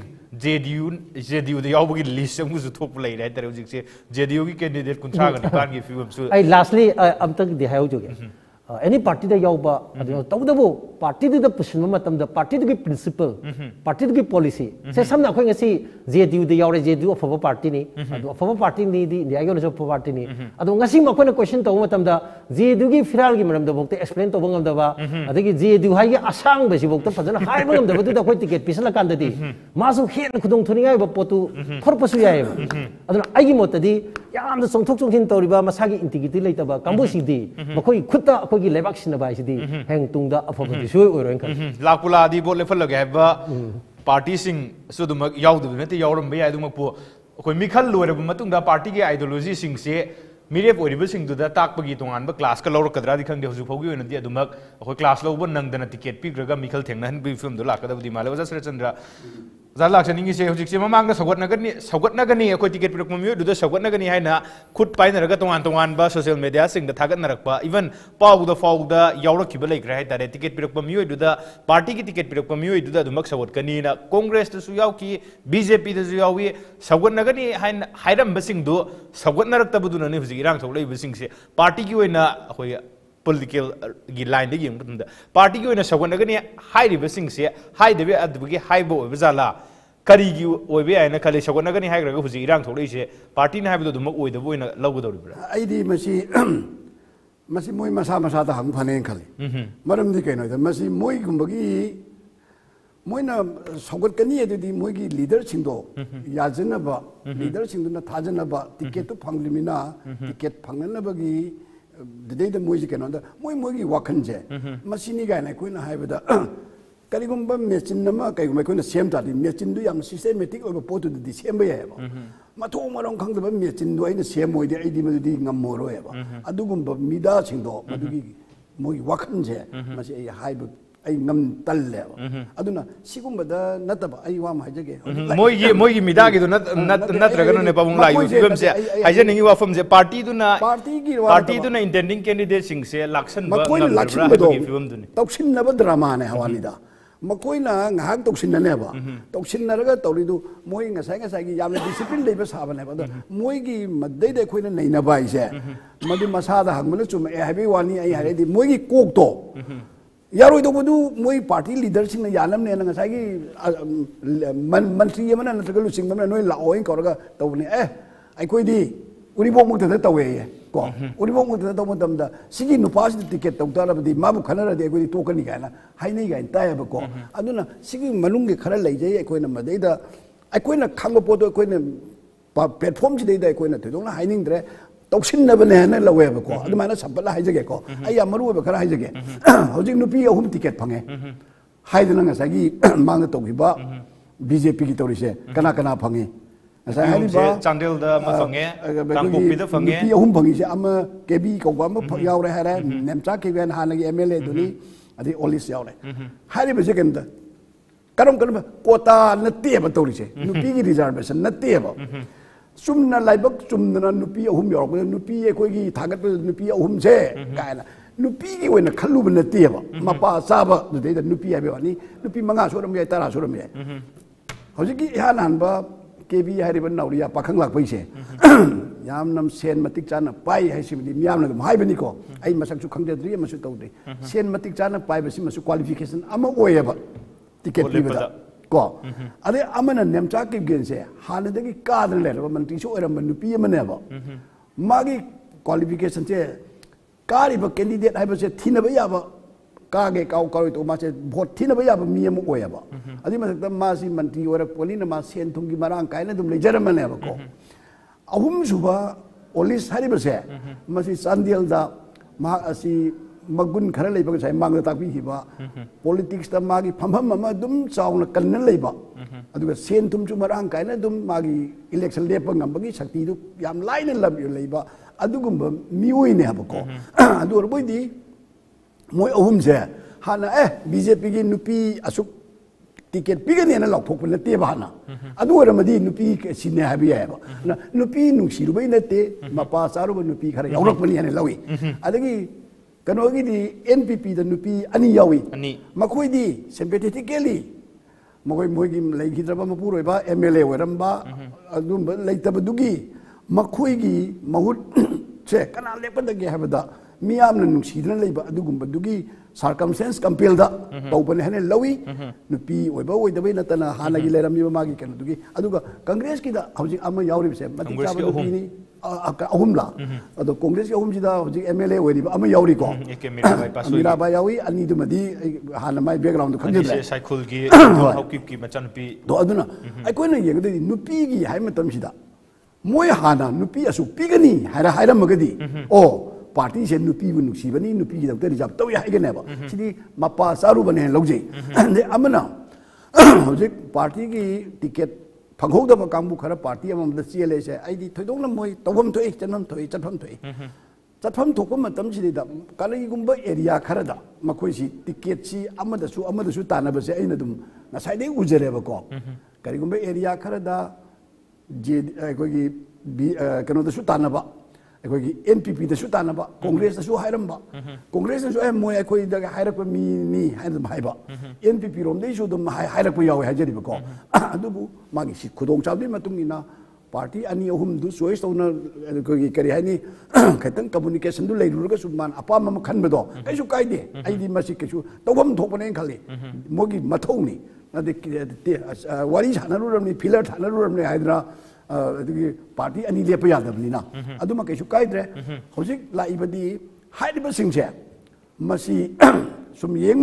JDU da yaw bagi list mu zu thop lai rai tare hujik se JDU gi candidate kuntra ga kan gi film su ai lastly am tak di hayo joge any party da yauba adu tawdabo party da pusin matam da party da principle party da policy se samna khoi ngasi JDU da yaure JDU of party ni adu of party ni di india yo no party ni adu ngasi ma khoi question to matam da JDU gi firal gi maram da bokte explain to bangam da ba adagi JDU hai gi asang ba si bokte fajana hai bangam da du da khoi ticket pisala kan da di ma su hen khudong thuni ngai ba potu thor pasu yai adu ai gi mot di yam da songthok songthin toriba masagi integrity leita ba kambu si di makhoi khutta gi lebak sinaba sidi heng tungda afabadi soi oiroin kan lakula di bol level lage ba party sing sudum yaudu nate yaurum be adu makpo koi mikhal loire ba matungda party ge ideology sing se mirep oiriba sing du da takpagi tongan ba class ka lor kadra di khang de huju phogi oina di adumak koi class lo ba nang dana ticket pi graga mikhal thengna han bi film du lakada di mala SHARATCHANDRA zalak chaningi se hujik se mamang da sagot nagani koi ticket pi rakmami du da sagot nagani haina khut paina raga tongan ba social media sing da thagat narakpa even pau da yaurak kiba lai gra tare ticket pi rakmami du da party ki ticket pi rakmami du da dumak sagot kani na congress da su yaw ki BJP da su yawi sagot nagani hairam ba sing du sagot narak ta bu du na ne hujik irang tholai ba sing se party ki oina khoi political gi line de yeng da party ki oina sagot nagani hairi ba sing se haide be adu gi haibo bazala kari gi oibe aina khale sagot nagani haigra ga hujik irang tholai se party na haibu dumak oida boina lawgodori bra ai di masi moi masa da hang phane khali maram di kaino da masi moi gumbagi moina sagot kani adu di moi gi leader singdo yajana ba leader singdo na thajana ba ticket to phanglimina ticket phangnana ba gi dei da moi ji kaino da moi gi wakhan je masini ga na koina haibada karigumba mechin nama kaigumba koina sem ta di mechin du yang systematic oba potu di sem ba ya ba mathong marong khang da mechin du aina sem moi di ai di ma di ngamoro ya ba adugumba mida singdo madugi moi wakhan je masi ai haibu ai ngam tal le ba aduna sigumba da nataba ai wa ma jage moi gi mida gi du nat raga ne pabung la yu film se haje ningi wa film je party du na intending candidate sing se laksan ba ngam film du ni toksin na ba drama ne hawani da मकोइना ngahak toksinnaneba toksinnaga tawridu moi ngasai gi yamna discipline leiba sabaneba do moi gi madai de khoina neina bai se madi masada hangmana chum e habi wani ai haredi moi gi kok to yaroi do budu moi party leader sing na yanam ne ngasai gi mantri yamana natraga lu sing mamna noi la oi koraga tawni ai koi di uri bok muk ta tawe ko uri bok muk ta taw madam da sigi nupas ticket taw ta rabdi mabu khanara de koi to kani gaina hai nei gain ta ba ko aduna sigi manung ge khara lei jai koi na madai da ai koi na khangbo po do koi na platform ji dei da koi na thidong na hai ning dre toksin na bane na lawe ba ko aduma na sabala hai jage ko ai ya maru ba khara hai jage hojing nupi ahum ticket phange hai dana nga sagi mang na to gi ba BJP ki tori se kana kana phange Chandel da mafange, Kangpopi da fange. Nupi ahum phangi se ama KB ko ba ma yaw re hare nemcha ke wen hanagi MLA duni adi olis yaw re hari ba se kemda karam kota natte ba tori se nupi gi reservation natte ba sumna laibak sumna nupi ahum yaw ko nupi e koi gi thagat nupi ahum se kaina nupi gi wena khallu ba natte ba mapa sa ba de da nupi ya ba ni nupi manga so ram ya tara so ram ya hoji gi hanan ba KB hariban nauriya pakhang lak paise yam nam sen matik chana pai hai simdi miam na hai bani ko ai masak chu khangde dri masu tawde sen matik chana pai basi masu qualification ama oyaba ticket pibada ko ade amana nemcha ki gense hana dagi kadr le ba mantri so eram nupi amane ba magi qualification che kari ba candidate hai base thina ba ya ba कागे काउ काउ तो मासे vote thin बया मी अमु ओयबा अदि मसक मासी मंत्री ओर पोलिन मा सेन थुंगी मरांग कायना दुम लेजरमने बको अहुम सुबा ओलिस हरि बसे मसी चांदेल दा मा असि मगुन खरा लेबा साइ मांग तापि हिबा पॉलिटिक्स दा मागी फमफम मा दुम चाउन कन्न लेबा अदुगा सेन थुम चु मरांग कायना दुम मागी इलेक्शन लेपा ngambagi शक्ति दु याम लाइन लब लेबा अदुगुम मिउइने हबको Adoor बोइदी moi ahum se hana BJP gi nupi asuk ticket pigani na lok thok na te ba na adu ora madi nupi sine ha bi ya ba na nupi nungsi ru bai na te mapa saru ba nupi khara yaurak pani ne lawi adagi kano gi di NPP da nupi ani yawi makoi di sympathetically moi gi lai gi draba mapuroi ba MLA oram ba adum leitaba dugi makoi gi mahut che kana lepa da ge ha ba da मियामन नुसीदन लेबा अदुगुम दुगी circumstance compel दा तौबने हने लवी नुपी ओइबा ओइदबे नतना हानगी Laramie मागी कन दुगी अदुगा कांग्रेस की दा हौजी अमा यावरि से मति चाबा दुगी अहुमला अदो कांग्रेस की अहुम जिदा हौजी MLA ओइरिबा अमा यावरि को मीरा बाय यावी अनि दुमदी हाना माय बैकग्राउंड खंजे ले साइकिल की हौकिप की मचनपी दो अदुना अकोइना येगदि नुपी की हाय मतम सिदा मोय हाना नुपी असु पिगनी हारा हारा मगदी ओ पार्टी से नुपी बु नुक्सी बनी नुपी की दक्तर रिजर्व तो या है नेबा सिदी मपा सारू बने लौजे दे अमना होजिक पार्टी की टिकट फंगहोदब कांबु खरा पार्टी अमम द CLA से आईदी थोइदोंग मोय तवम थोइ चनम थोइ चटफम थोइ चटफम थोको मतम सिदी दा कालीगुंबा एरिया खरा दा मखोइ सी टिकट सी अमदसु तानबा से आइना दुम नसाइदे उजरेबा को कालीगुंबा एरिया खरा दा जे कोगी कनोदसु तानबा अखोगी NPP दसु तानबा कांग्रेस दसु हायरमबा कांग्रेस दसु मोय अखोई द हायरप मी हायदम हायबा NPP रोम दैसु दम हायरप यावे हाजरिबा को अदुबु मागी सि खुदोंग चाबि मतुंगिना पार्टी अनि अहुम दु चोइस तौना अखोगी करि हायनि खतन कम्युनिकेशन दु लेरुरगा सुमान अपाम म खनबदो कैसु कायदे आइदि मसि कैसु तौबम थोपने खाली मोगी मथौनी नदे वारी सानरुरमनि फिलर सानरुरमनि हायद्रा पार्टी अनी लेप यादबनीना अदुमा कैसु कायद्रे हौजिक लाइबदी हाइदिबा सिंगसे मसी सुम येंग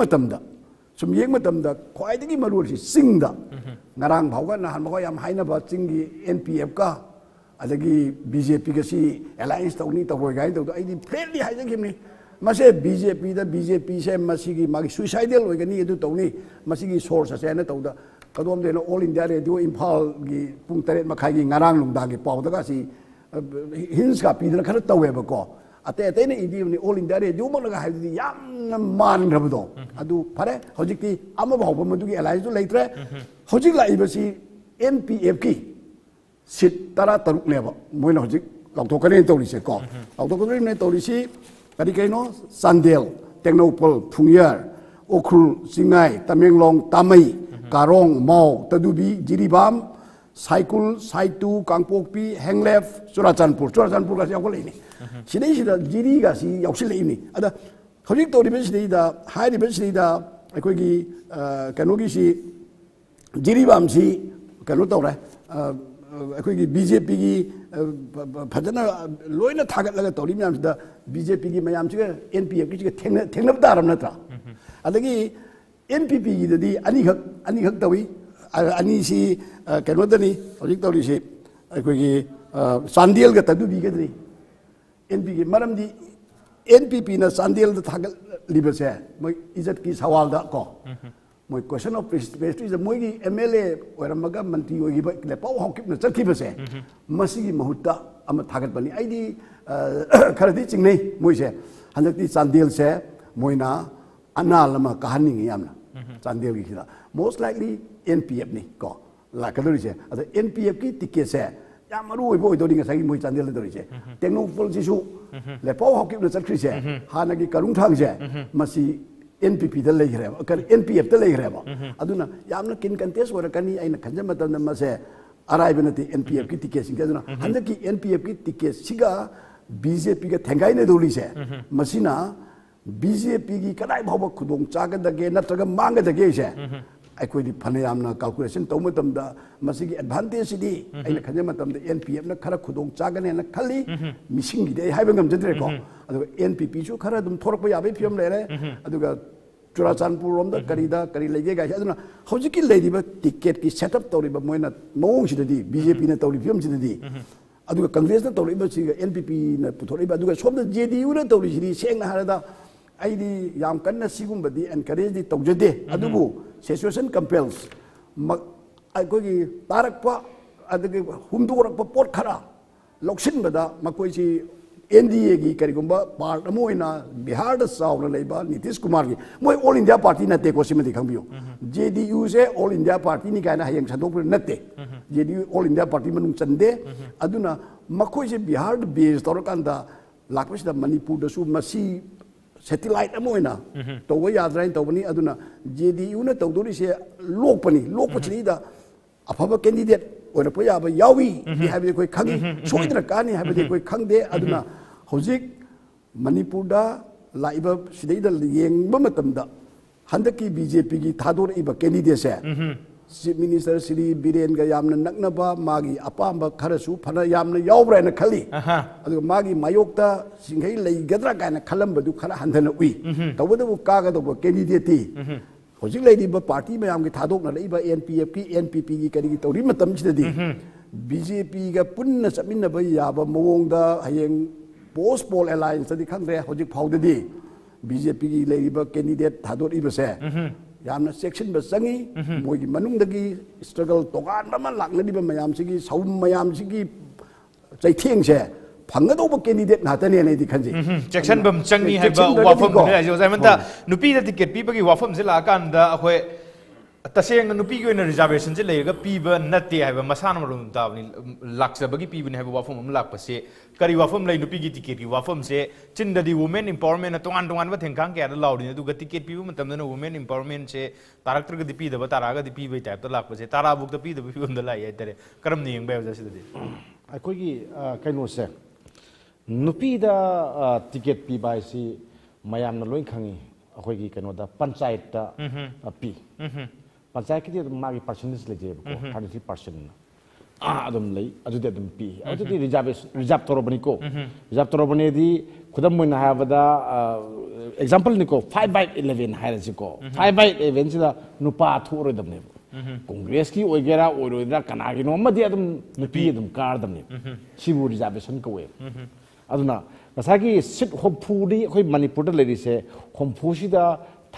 मतमदा ख्वाइदगी मरुरसि सिंगदा ngarang phauga nahan ma yam haina ba chingi NPF ka adagi BJP ga si alliance tawni tawoi gai taw ai friendly haijagimni mase BJP se masigi magi suicidal oigani edu tawni masigi source ase na tawda kadom de all India radio Imphal gi pung 8 makhai gi ngarang lungdang gi pawda ga si hins ka pidna khara tawe ba ko ate ne idi ni all India radio ma ga haidi yam man rabdo adu phare hojiki ama bhawba madu gi alliance du leitre hojik lai ba si NPF ki sit tara taruk ne ba moina hojik lautokane tawri se ko lautokane ne tawri si kadi kaino Sandel Technopol Pungyar Okhul Singai Tamenglong Tamai Karong Mau Tadubi Jiribam Saikul Saitu Kangpokpi Henglef Surachanpur Surachanpur ka yaw ni sidai sida jiri ga si yausil ni ada hojik to dibe sidai da hai dibe sidai da akoi gi kanogi si Jiribam si kano to ra akoi gi BJP gi phajana loina thagat laga tori myam sida BJP gi mayam si NPF gi thengnab daram na tra adagi NPP gi dadi ani hak tawi ani si kano dani hojik tori si akoi gi Sandel ga tadu bi ga dani NPP maram di NPP na Sandel da thagat libase moi izat ki sawal da ko moi question of prestige is moi gi MLA oramaga mantri oi ba le pau hokip na chakhi base masigi mahutta ama thagat bani aidi kharadi chingnei moi se hanakti Sandel se moina analama kahani ngi yamna Sandel gi khida most likely NPF ni ko la kadori se ada NPF ki ticket se yamaru oi boy dori ngasagi moi Sandel dori se technopol jisu le pau hokip na chakhi se hanagi karung thang se masi NPP da lei greba kan NPF da lei greba aduna yamna kin contest wara kani aina khanja matam na mase arai benati NPF ki ticket sing aduna handa ki NPF ki ticket siga BJP ga thengai ne doli se masina BJP gi kadai bhawa khudong chaga dage natraga manga dage se aikoi di phane yamna calculation to matam da masigi advantage di aina khanja matam da NPF na khara khudong chaga ne na khali mising gi dei haiba ngam jadre ko aduga NPP chu khara dum thorak pa yabe phiam lere aduga Churachandpur rom da kari lege ga aduna hojiki leidiba ticket ki setup tawriba moina mong sidadi BJP na tawri phiam sidadi aduga Congress na tawriba siga NPP na puthoriba aduga somda JDU na tawri sidi sengna harada aidi yam kanna sigumbadi encourage di tawjade adubu situation compels aikogi tarakpa aduga humdurakpa pot khara loksin bada makoi si NDA gi karigumba part amoina Bihar da sauna leiba Nitish Kumar gi moi all India party na te ko simati khangbiyo JDU se all India party ni kaina hayang sandok natte JDU all India party manung chande aduna makoi se Bihar da base torakanda lakwas da Manipur da su masi satellite amoina to wa yadrain to bani aduna JDU na tawdori se lokpani lokpachini da afaba candidate oina po yaba yawi di habi koi khangi soidra kani habi koi khangde aduna hojik Manipur da laiba sidai da yengba matamda handaki BJP gi thador iba candidate se Chief Minister Sri Biren ga yamna naknaba magi apamba kharasu phana yamna yawbra na khali adu magi mayokta singhai leigadra kana khalambadu khara handana ui tawadu kaga do candidate ti hojik leidiba party mayam gi thadok na leiba NPF ki NPP gi kari gi tawri matam sidadi BJP ga punna chaminna ba yaba mawongda hayeng post poll alliance di khangre hojik phawdadi BJP gi leiba candidate thador iba se yamna section ba sangi moi gi manung dagi struggle togan ba man lakna diba mayam sigi saum mayam sigi chaitheng se phangado candidate natane ne di khanje section bam changi hai ba wafam ne ajo zaimanta nupi da ticket pi bagi wafam je la kan da akhoi taseng nupi gi na reservation je leiga pi ba natte hai ba masana marum ta ni laksa bagi pi ne hai ba wafam am lak pa se kari wafam lai nupi gi ticket gi wafam se chinda di women empowerment na tongan tongan ba thengkang ke ada laudi du ga ticket pi bu matam na women empowerment se tarak ga di pi da ba taraga di pi ba type ta lak pa se tara buk da pi da pi um da lai ai tare karam ni yeng ba ja sidadi akoi gi kaino se nupi da ticket pi bai si mayam na loin khangi akoi gi kaino da panchayat da pi panchayat ki magi percentage le je ko 33% adum lei adu de dum pi adu di reserve torobani ko reserve torobani di khudam moina ha bada example ni ko 5/11 ha ra ko 5/11 sida nupa thuro dam ne congress ki oigera oiroida kana gi no madi adum nupi adum kar dam ne sibu reservation ko we aduna nasagi sit hopfudi khoi Manipur da ledi se homfusi da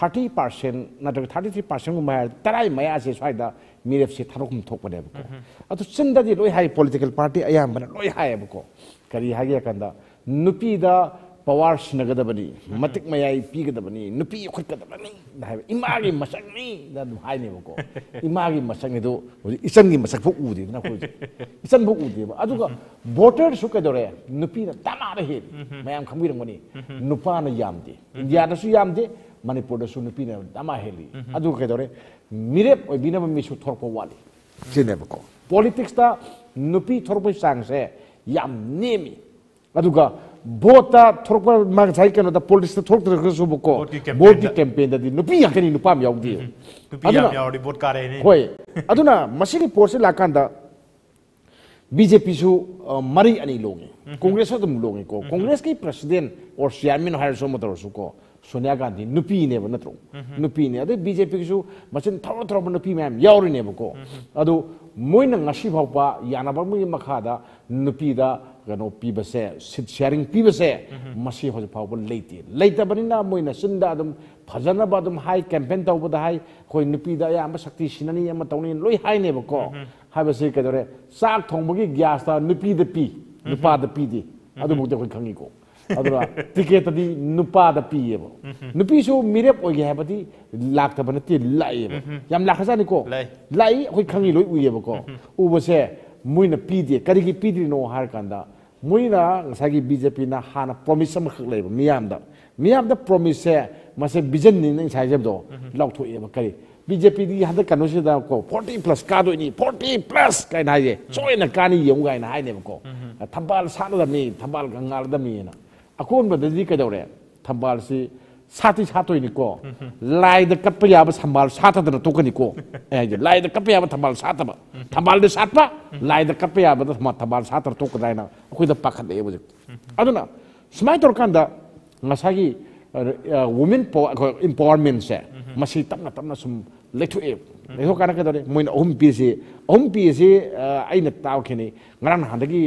30% natrag 33% gu mai tarai maya se swaida miref se tharokum thokpa de ko atu chinda di loi hai political party ayam bana loi hai ko kari hage kanda nupi da power sinagadabani matik mayai pigadabani nupi yokhadabani hai imagi masakni da hai ne ko imagi masakni do isan gi masak phu udi na ko isan phu udi ba aduga voter su ka dore nupi na tamara he mayam khambirang mani nupa na yamde india da su yamde manipur da su nupi na tama heli adu ka dore mirep oi bina mi su thorpo wali jene ba ko politics ta nupi thorpo sang se yam nemi aduga bota thorpa mag sai kana da politics ta thorp ta su ko boti campaign da di nupi yakani nupam yaudi nupi yam yaudi bot kare ne hoi aduna masini force la kanda BJP su mari ani longi congress adum longi ko congress ki president or chairman hire so motor su ko Sonia Gandhi nupi ne ba natro nupi ne ade BJP su masin thoro thoro nupi ma'am yauri ne ba ko adu moina ngasi phau pa yana ba mu makha da nupi da gano piba se sit sharing piba se masi ho phau ba leite banina moina sinda adum phajana ba adum high campaign taw ba da hai khoi nupi da ya ma sakti sinani ama tawni loi hai ne ba ko hai ba se ka dore sak thong ba gi gas ta nupi da pi nupa da pi di adu bu de khoi khangi ko adura ticket di nupa da pi yebo nupi so mirep oge ha badi lak ta banati lai yam lak sa ni ko lai khoi khangi loi u yebo ko u bo se muina pi di kari gi pi di no har kanda muina ngasagi BJP na hana promise sam khak leba miyam da promise se mase vision ni nang sai jeb do lok tho yeba kari BJP di hada kanu se da ko 40 plus ka do ni 40 plus kai na ye choi na ka ni yong gai na hai ne ko thambal sa da mi thambal gangal da mi na akon ba di ka dore thambal si sati satoi ni ko lai da kat pa ya ba thambal sata da to ka ni ko lai da kat pa ya ba thambal sata ba thambal de sat pa lai da kat pa ya ba thambal sata to ka dai na akoi da pakhat de bu aduna smai tor kan da ngasagi women empowerment se masi tapna sum lethu e lethu kana ka dore moina pi se aina taw khini ngaran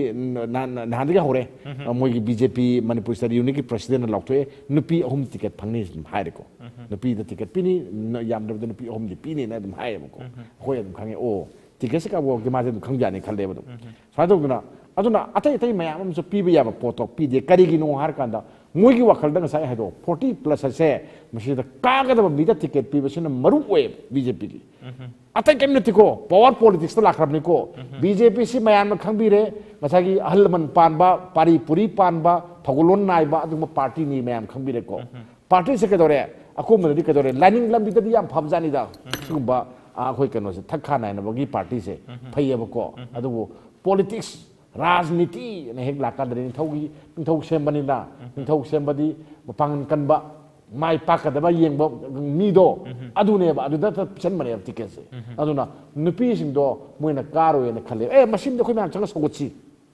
handagi hore moi BJP Manipur State Unit ki president lokto e nupi ticket phangni hai ko nupi da ticket pini yam da nupi di pini na dum hai ko hoi dum khange o ticket ka wo ki ma dum khang jani khalle ba dum sa do na aduna atai mayam so pi ba ya ba potok pi de kari gi no har kanda moi gi wakal da sai ha do 40 plus se masi da ka ga da bi da ticket pi ba sina maru we BJP ki atai kem nati ko power politics ta lakrab ni ko BJP si mayam khang bi re masagi ahalman pan ba pari puri pan ba thogolon nai ba adum party ni mayam khang bi re ko party se ka dore ako ma di ka dore lining lambi ta di yam phab jani da sugba a khoi kano se thakha nai na bagi party se phai ba ko adu politics राजनीति ने हेक लाका दरे निथौ सेमबनी ना निथौ सेमबदी मपांग कनबा माइ पाकदबा येंबो मीदो अदुने बा अदुदा सन मने ticket से अदुना नुपी सिंग दो Moina कारो ने खले ए मसिन दो खोइ म्याम चंग सगोची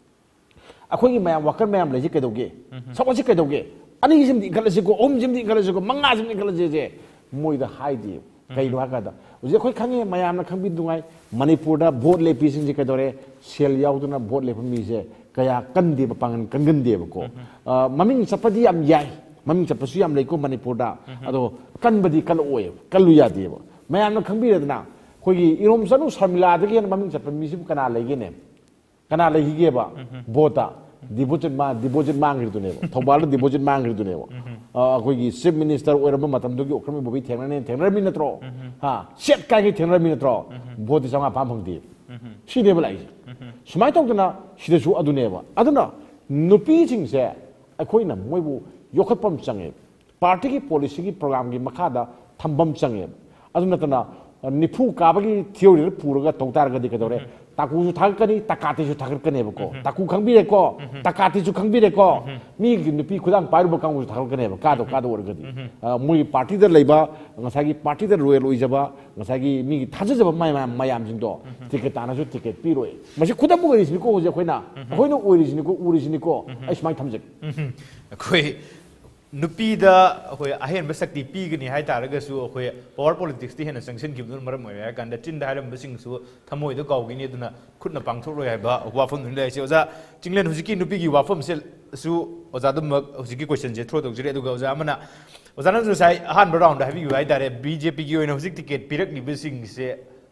अखोइ म्याम वाकर म्याम लेजि केदोगे सगोची केदोगे अनि जिम दि खलसे को ओम जिम दि खलसे को मंगा जिम दि खलसे जे मोइदा हाइदि कई वाकादा उजे खोइ खंगे म्याम ना खंबि दुंगाई मणिपुर दा भोट लेपि सिंग जे केदोरे सेल याउदुना भोट लेपि मी जे कया कंदे बपांगन कंगन को ममिंग चपदि याम याई ममिंग चपसु याम लेको मणिपुर दा अदो कनबदि कल ओय कलु यादेब म्याम ना खंबि रेदना खोइ इरोम सनु शर्मिला दगे ममिंग चप मी सिब कना लेगेने कना लेहिगे बा भोटा डिपोजिट मांगरिदुने थौबाल डिपोजिट मांगरिदुने अखोगी चीफ मिनिस्टर ओरब मतमदुगी ओखरमी बोबी थेंगरमी नत्रो हा सेट कागे थेंगरमी नत्रो भोट जमा फाम फंगदि सिनेबल आइ सुमाय तौदना सिदसु अदुनेबा अदुना नुपी सिंगसे अखोइना मोइबु योखपम चंगे पार्टी की पॉलिसी की प्रोग्राम की मखादा थंबम चंगे अदुनतना निफु काबगी थियोरी पुरगा तौतारगदि कदोरे ताकुसु थागकनी ताकातिसु थागकनेबको ताकु खंबिरेको ताकातिसु खंबिरेको मी नुपी खुदांग पाइरुबा कांगु थागकनेबा कादो ओरगदि मुई पार्टी द लेबा ngसागी पार्टी द रोयल ओइजबा ngसागी मी थाजजबा मायाम जिंदो टिकेट तानासु टिकेट पिरोय मसे खुदाम ओइरिसिनि को होजे खोइना खोइनो ओइरिसिनि को आइसमाय थमजे खोइ नुपी दा होय अहेन बसक्ति पीगनी हाय तारगसु होय पावर पॉलिटिक्स ति हेन संक्शन किबन मरम होय कांदा चिन दारम बसिंग सु थमोय द गावगिनी दुना खुदना पांगथोरोय हायबा वाफम नुले से ओजा चिंगलेन हुजिकी नुपी की वाफम से सु ओजा दम हुजिकी क्वेश्चन जे थ्रो दगजिरे दुगा ओजा मना ओजा न साइ हान राउंड हाबी हाय तारे बीजेपी की ओइन हुजिक टिकेट पिरक नि बसिंग से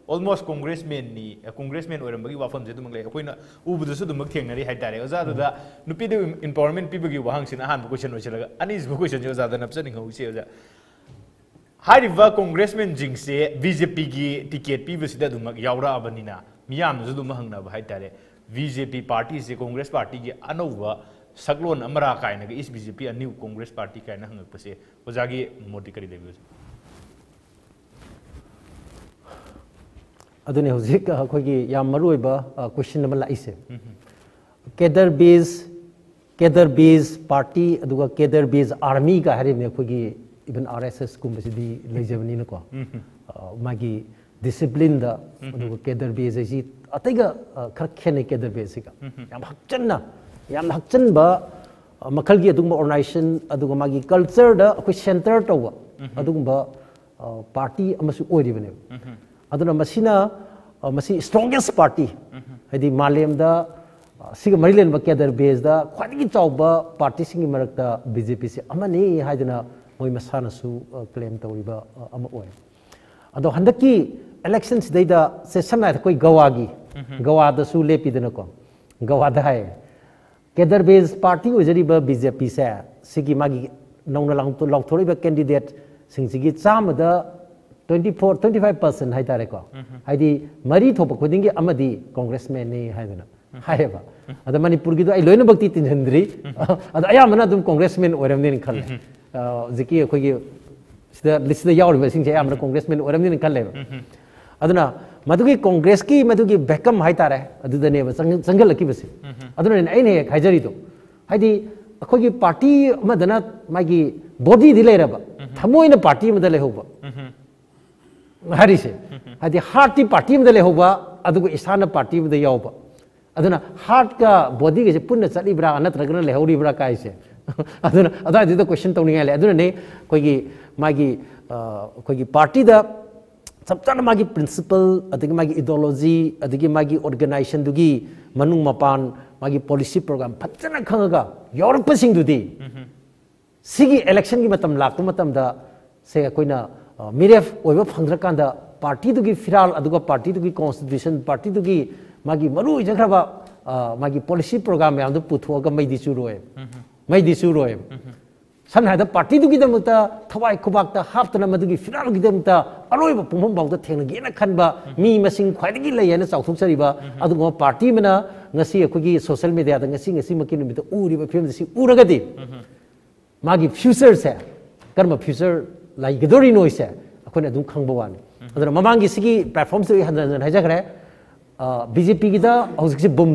almost congressman oirambagi wafam je dumang le akoina ubudu su dumang thengnari haitare oza da nupi de empowerment pibagi wahang sin ahan question oichalaga anis question je oza da napsani ngausi oza hariba congressman jingse BJP gi ticket pibasida dumang yaura abanina miyam ju dumang hangna ba haitare BJP party se congress party gi anova saglon amara kaina gi is BJP a new congress party kaina hangak pase ozagi modi kari debi adune hojik akhoi yam maroi ba question nama laise Kedar base party aduga Kedar base army ka hari me akhoi even RSS kumbasidi lejabani na ko magi discipline da aduga Kedar base ji ataiga khar khene Kedar base ka yam hakchan ba makal gi adugma organization aduga magi culture da akhoi center tawa adugba party amasu oiribane aduna masina masi strongest party hadi malem da siga marilen ba Kedar base da khwadi chawba party singi marakta BJP se amani haidana moi masana su claim tawriba ama oy ado handaki elections deida se samna koi gawa da su lepidana ko gawa da hai Kedar base party ojari ba BJP se sigi magi nongna lang thori ba candidate singsigi chama da 25% hai tare ko haidi mari thopa khudingi amadi congressman ni haidana haiba ada manipur gi do ai loina bakti tinhandri ada aya mana dum congressman oramni ni khalle ziki khoi gi sida list da yaw ba singje amra congressman oramni ni khalle aduna madugi congress ki madugi backup hai tare aduda ne ba sangal ki basi aduna ne ai ne haijari to haidi khoi gi party madana magi body di leiraba thamoina party madale lehoba harise hadi heart party mda lehoba adugo isana party mda yawba aduna heart ka body ge punna chalibra anatragana lehoribra kaise aduna ada question tawninga le aduna ne koigi party da sabtana magi principle adigi magi ideology adigi magi organization dugi manung mapan magi policy program phatjana khangaga yorpasing dudi sigi election gi matam lakpa matam da se koina miref oiba phangra kanda party dugi firal aduga party dugi constitution party dugi magi maru ijagraba magi policy program yam du puthoga maidi churoe samna da party dugi damta thawai khubak ta haptana madugi firal gi damta aroiba pumhom bawda thengna gi na khanba mi masing khwaidagi layana chauthuk chariba aduga party mena ngasi akogi social media da ngasi makin mi ta uriba film si uragadi magi future se karma future like gadori noise akona dum khangba wani adana mamangi sigi platform se handan hajagre BJP gi da hosik boom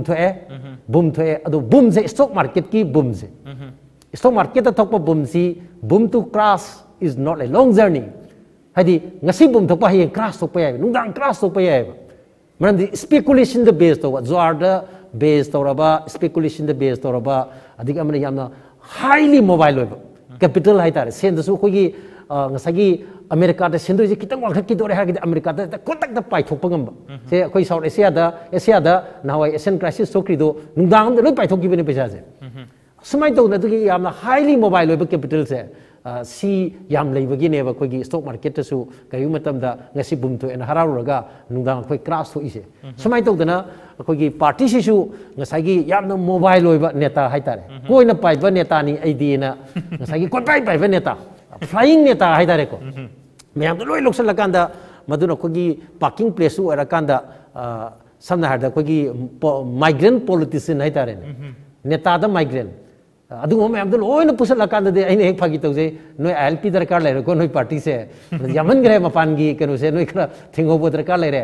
thoe ado boom se stock market ki boom se stock market ta thokpa boom si boom to crash is not a long journey hadi ngasi boom thokpa hi crash thokpa yai nungdang crash thokpa yai manam speculation the base to zoar da base to raba speculation the base to raba adik amana yamna highly mobile web capital hai tare sen da su khogi ngasagi America da sendu ji kitang wal khaki dore ha gi America da kontak da pai thokpa ngam se khoi South Asia da nawai Asian crisis sokri do nungdang da loi pai thokki bene pesa je sumai to na du gi yamna highly mobile web capital se si yam leibagi ne ba khoi gi stock market ta su kayu matam da ngasi bum to en harauraga nungdang khoi crash thoi se sumai to da na khoi gi party si su ngasagi yamna mobile web neta hai tare koina pai ba neta ni id na ngasagi kon pai ba neta flying neta hai tare ko मैम तो लोई लोकसन लकांदा मधुना कोगी parking place उ अरकांदा समना हरदा कोगी माइग्रेंट पॉलिटिशियन है तारे नेता दा माइग्रेंट अदु मैम तो लोई न पुसल लकांदा दे आइने एक फागी तौजे नोय एलपी दरकार लेरे को नोय पार्टी से यामन ग्रे मपानगी कनो से नोय खरा थिंगोबो दरकार लेरे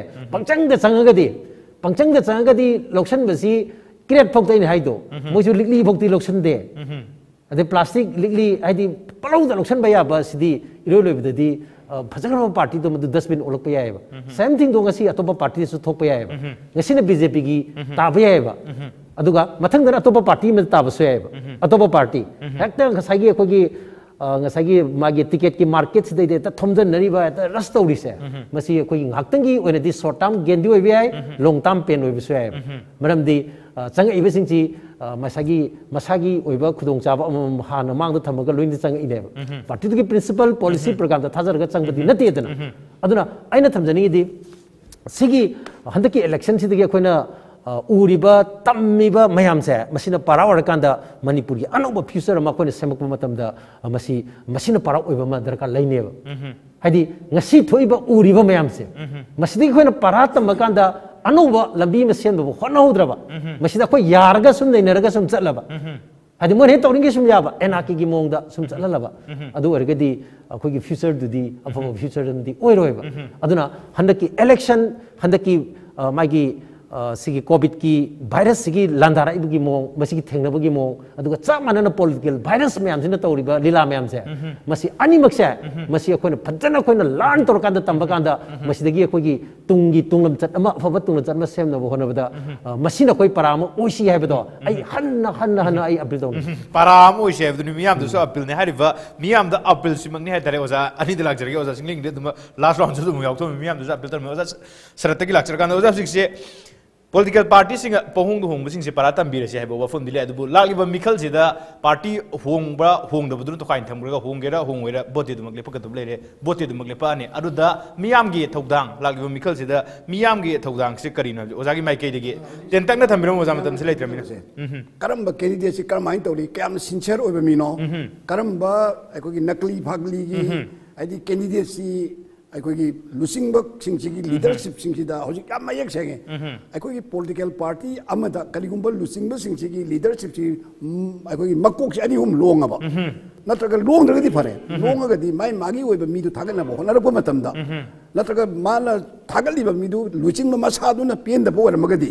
पंचंग द चंगदी लोकसन बसी क्रिएट फोक्तै नि हाइदो मोजु लिगली फोक्ति लोकसन दे अदे प्लास्टिक लिगली आइदि पलौ द लोकसन बया बसदी इरो लोबददी फजगरब पार्टी तो मधु डस्टबिन ओलक यायबा सेम थिंग दो ngasi atopa party su thokpa यायबा ngasi na BJP gi taaba यायबा aduga mathang da atopa party me taaba su यायबा atopa party hekta ngasagi akogi ngasagi magi ticket ki market se de ta thomjan nari ba ta ras tawri se masi akogi ngakhtang gi oina di short term gain di oibi ai long term pain oibi su यायबा maram di chang ibe singchi masagi oiba khudong chaba hana mang da thamaga loin di chang ine party ki principal policy program da thajar ga chang badi nati edana aduna aina thamjani di सिगी हंदक की election सिदगी अखोइना उरिबा तम्मिबा मयामसे मसिना पारा ओरकांदा मणिपुर की अनोबा future अमा अखोइना सेमकपा मतमदा मसिना पारा ओइबा मा दरकार लैनेबा हाइदी ngasi thoiba uriba mayamse masidi khoina para tamakanदा अनोबा लंबी में सेंबो होनौद्रबा मसिदा खो यारगा सुम नैनरगा सुम चलबा हाइदी मोन हे तौरिंगे सुम याबा एनाकी की मोंगदा सुम चललबा अदु ओरगदी अखोगी फ्यूचर दुदी अफम फ्यूचर दुदी ओइरोइबा अदुना हंदकी इलेक्शन हंदकी मागी सिगी कोविड की वायरस सिगी लांदारा इबगी मोंग मसिगी थेंगनबगी मोंग अदुगा चा मानना पॉलिटिकल वायरस मयाम सिना तौरिबा लीला मयाम से मसि अनिमक्से मसि अखोइना फजना अखोइना लान तोरकांदा तंबकांदा मसिदगी अखोगी तुंगी तुंगलम चट अमा अफबा तुंगलम चट मा सेमनबो होनबदा मसिना अखोइ पराम ओइसि हाइबदो आई हन्ना आई अपील तौनी पराम ओइसि हाइबदुनि मियाम दुसो अपील ने हारिबा मियाम द अपील सिमंगनि हाइतारे ओजा अनि द लाक्चरगे ओजा सिंगलिंग दे दुम लास्ट राउंड दुम यावतो मियाम दुसो अपील तरम ओजा सरतगी लाक्चर कांदा ओजा सिक्से political party sing pohong du hong sing se para tam bire se haibo wafum dile adu lagiba mikhal sida party hongbra hong da budu to kain thamgra hongera hongwera bote du magle pakat lere bote du magle pa ne adu da miyam gi thodang lagiba mikhal sida miyam gi thodang se karina ozagi mai kai dege ten tak na thambiro oza matam se leitramina karamba candidate se karmai tawli kam sincere oiba mino karamba ko gi nakli phagli gi adi candidate si अखोगी लुसिंगबक सिंगसिगी leadership सिंगसिदा हौजी काम मयक सेंगे अखोगी political party अमदा करिगुंबा लुसिंगब सिंगसिगी लीडरशिप सि अखोगी मकोक से अनि हुम लोंगबा नत्रगा लोंद्रगदि फरे लोंगगदि माइ मागी ओइबा मिदु थागनबो होनरबो मतमदा नत्रगा माना थागलिबा मिदु लुसिंगब मसादुना पेंदबो ओरमगदि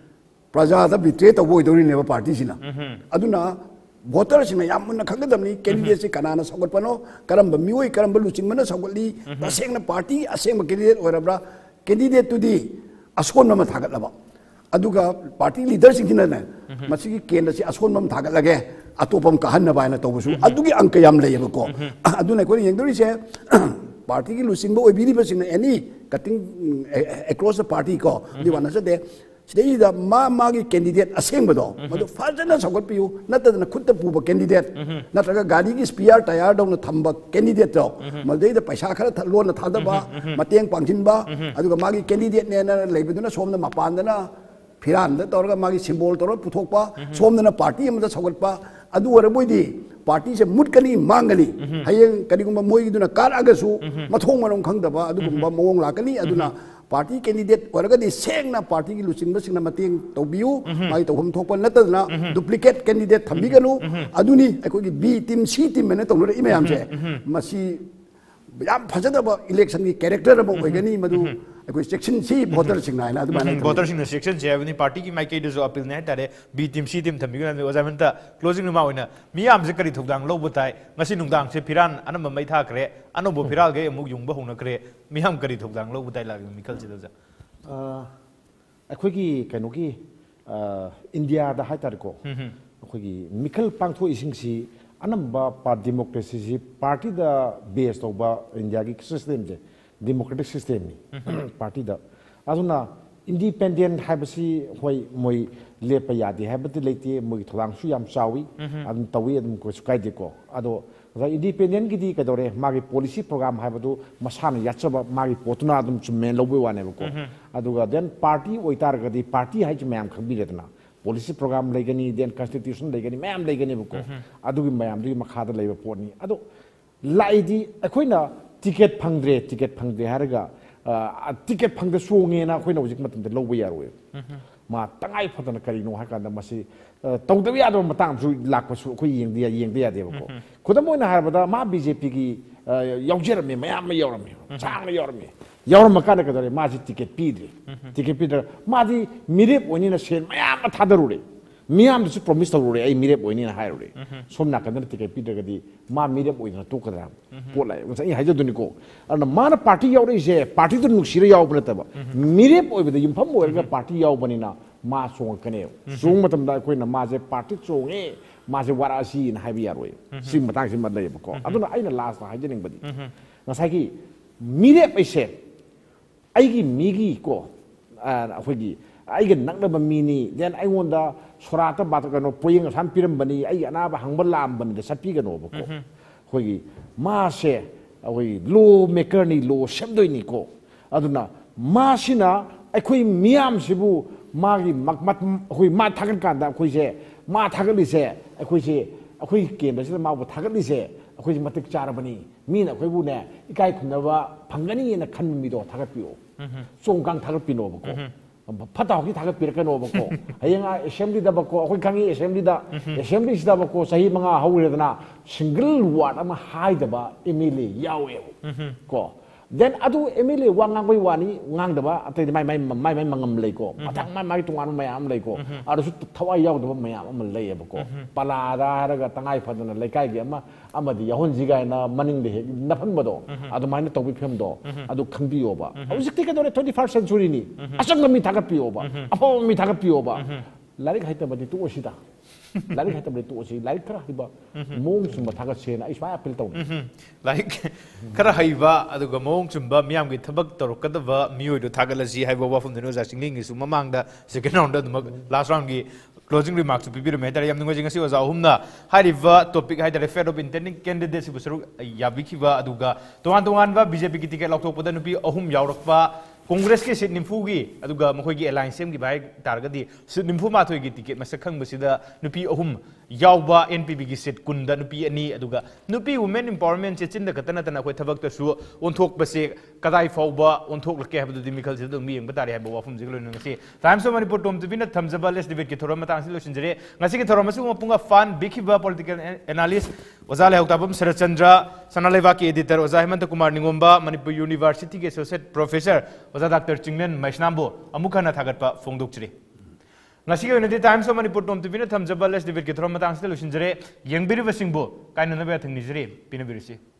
प्रजादा बिट्रे तबो ओइदोरिनेबा पार्टी सिना अदुना voter sing yam mun khangdamni candidate se kanana sawgatpano karamba mioi karamba luching mana sawgatli tasengna party asengma candidate orabra candidate to di askon ma thagatlaba aduga party leader sing hinana masigi kendra si askon ma thagatlage atopam kahanna baina tobusu adugi anka yam leyeba ko aduna ko yengdori se party ki luching bo obiri ba sing any cutting across the party ko di wana se de Sida magi candidate asengba madu fazana sagot piu natadana khutta puba candidate nataga gadi gi spare tire dong na thamba candidate do madai da paisa khara lon na thada ba mateng pangjin ba aduga magi candidate ne na leibuduna somna mapanda na phiran da torga magi symbol tor puthok pa somna na party amda sagot pa adu wara boidi party se mutkani mangani hayeng kadigumba moi duna kar agasu mathong manong khangdaba adugumba mawong lakani aduna party candidate oragadi sengna party ki luchingba singna mateng tobiu mai tohum thokpa natadna duplicate candidate thambiganu aduni akogi B team C team mena tongre imeyam je masi yam phajadaba election ki character abo oigani madu akoi section C voter singna ina adu mana voter singna section je avni party ki mai kai do appeal ne tare B team C team thambiganu ozamenta closing ruma oina miyam je kari thokdang lobu tai ngasi nungdang se phiran anamba mai tha kre anobo phiral ge amuk yungba hona kre miyam kari thokdang lobu tai lagi mikal se da akoi ki kaino ki India da hai tar ko akoi ki mikal pangtho ising si anamba pa democracy si party da base to ba India ki system je democratic system ni party da aduna independent habasi hoi moi lepa yadi habati leite moi tholang su yam chawi adun tawi adum ko sukai de ko ado independent gidi kadore magi policy program habadu masana yachaba magi potuna adum chumen lobe wane ko aduga then party oitar gadi party hai mayam khabi redna policy program legani then constitution legani mayam legani ko adugi mayam du makhada leba poni ado laidi akoina ticket phangdre haraga ticket phangda songe na akoina hojik matam de lobe yaroi ma tangai phatana kari no hakanda masi tawdawi ado matang su lakpa su ko yengde ya de ko khodamoina harbada ma BJP ki yawjerame mayam yawrame chang yawrama kana kadare ma ji ticket pidre ma di mirep oni na sen mayam thadarure miyam su promise tawure ai mirep oni na hairure somna kadar ticket pidre gadi ma mirep oni na to kadra polai sai haja duni ko ana mana party yawre je party du nuksire yaw bna taba mirep oi bada yimpham oirga party yaw banina ma song kane song matam da koina ma je party chonge ma je warasi na haibi yaroi sim matang sim madai ko aduna aina last na hajening badi ngasai ki mirep ai se aigi migi ko akhoi aiga naknaba mini then I wonda sorata batagano poying sam piram bani ai anaba hangbal lam bani da sapi gano ko hoyi ma se awi law maker ni law shabdoi ni ko aduna मासिना अखोई मियाम सिबु मागी मकमत अखोई मा थागन कांदा अखोई से मा थागलिसे अखोई से अखोई केंद्र से माबु थागलिसे अखोई मतिक चारबनी मीना अखोई बुने इकाई खुनबा फंगनी न खन मिदो थागपियो सोंगांग थागपिनो बको फटाव की थागत पिरकनो बको हयंगा असेंबली दा बको अखोई खंगी असेंबली सिदा बको सही मंगा हौरेदना सिंगल वार्ड अमा हाइदबा एमएलए यावे को then adu emile wangang bai wani ngang daba atai mai mangam lei ko athang mai tungan mayam lei ko adu su thawai yaw daba mayam am lei ba ko pala da raga tangai phadana leikai gi ama di yahon jigai na maning de na phan bado adu mai na tobi phem do adu khangbi yo ba objective ka dore 21st century ni asang mi thagat pi yo ba apo mi thagat pi yo ba larik haita badi tu osida लाइक है तबले तो ओसी like खरा हिबा मोंग सुम थागा सेना इस्मा appeal तो like खरा हिबा अदुगा मोंग सुम मियाम गी थबक तोरकदबा मियोय दो थागलजी हाइबा वाफुम दिनो जा सिंगलिंग सु ममांगदा सेकंड राउंड द लास्ट राउंड गी क्लोजिंग रिमार्क्स पिबिर मेटर याम नुगो जिंगसी वजा हुमना हाइबा टॉपिक हाइदर फेड ऑफ इंटेंडिंग कैंडिडेट सिबु सरु याबिखिबा अदुगा तोवान बा बीजेपी की टिकट लौथोकपदा नुपी अहुम यावरकबा कांग्रेस के सीट निम्फू की मखोई अलायंस सेम की भाई तारगदी सीट निम्फू माथोई की टिकेट मसक खंगबसिदा नुपी अहुम यावबा एनपीपी की सीट कुंदा नुपी अनि अदुगा नुपी वुमेन एम्पावरमेंट से चिंदा कतना तना कोई थबक तसु ओंथोकबसे कदाई फावबा ओंथोकलके हबदुदि मिखल से दंग मियंग बतारे हबा वाफुम जिगलो नंगसी Times of Manipur TOM TV न थमजबा लेस डिबेट की थोरम मतांग लोचिनजरे ngasi की थोरम मसु मपुंगा फान बिखिबा पॉलिटिकल एनालिस्ट ओजा लेहाउताबम शरतचंद्र सनालेबा की एडिटर ओजा हेमंत कुमार निंगोम्बा मणिपुर यूनिवर्सिटी के एसोसिएट प्रोफेसर ओजा डॉक्टर चिंगलेन मैस्नामबो अमुखना थागतपा फोंदोकचरी ngasi ओइनदि Times of Manipur TOM TV न थमजबा लेस डिबेट की थोरम मतांग लोचिनजरे यंगबिरिबसिंगबो काइननबा थंगनिजरे पिनबिरिसि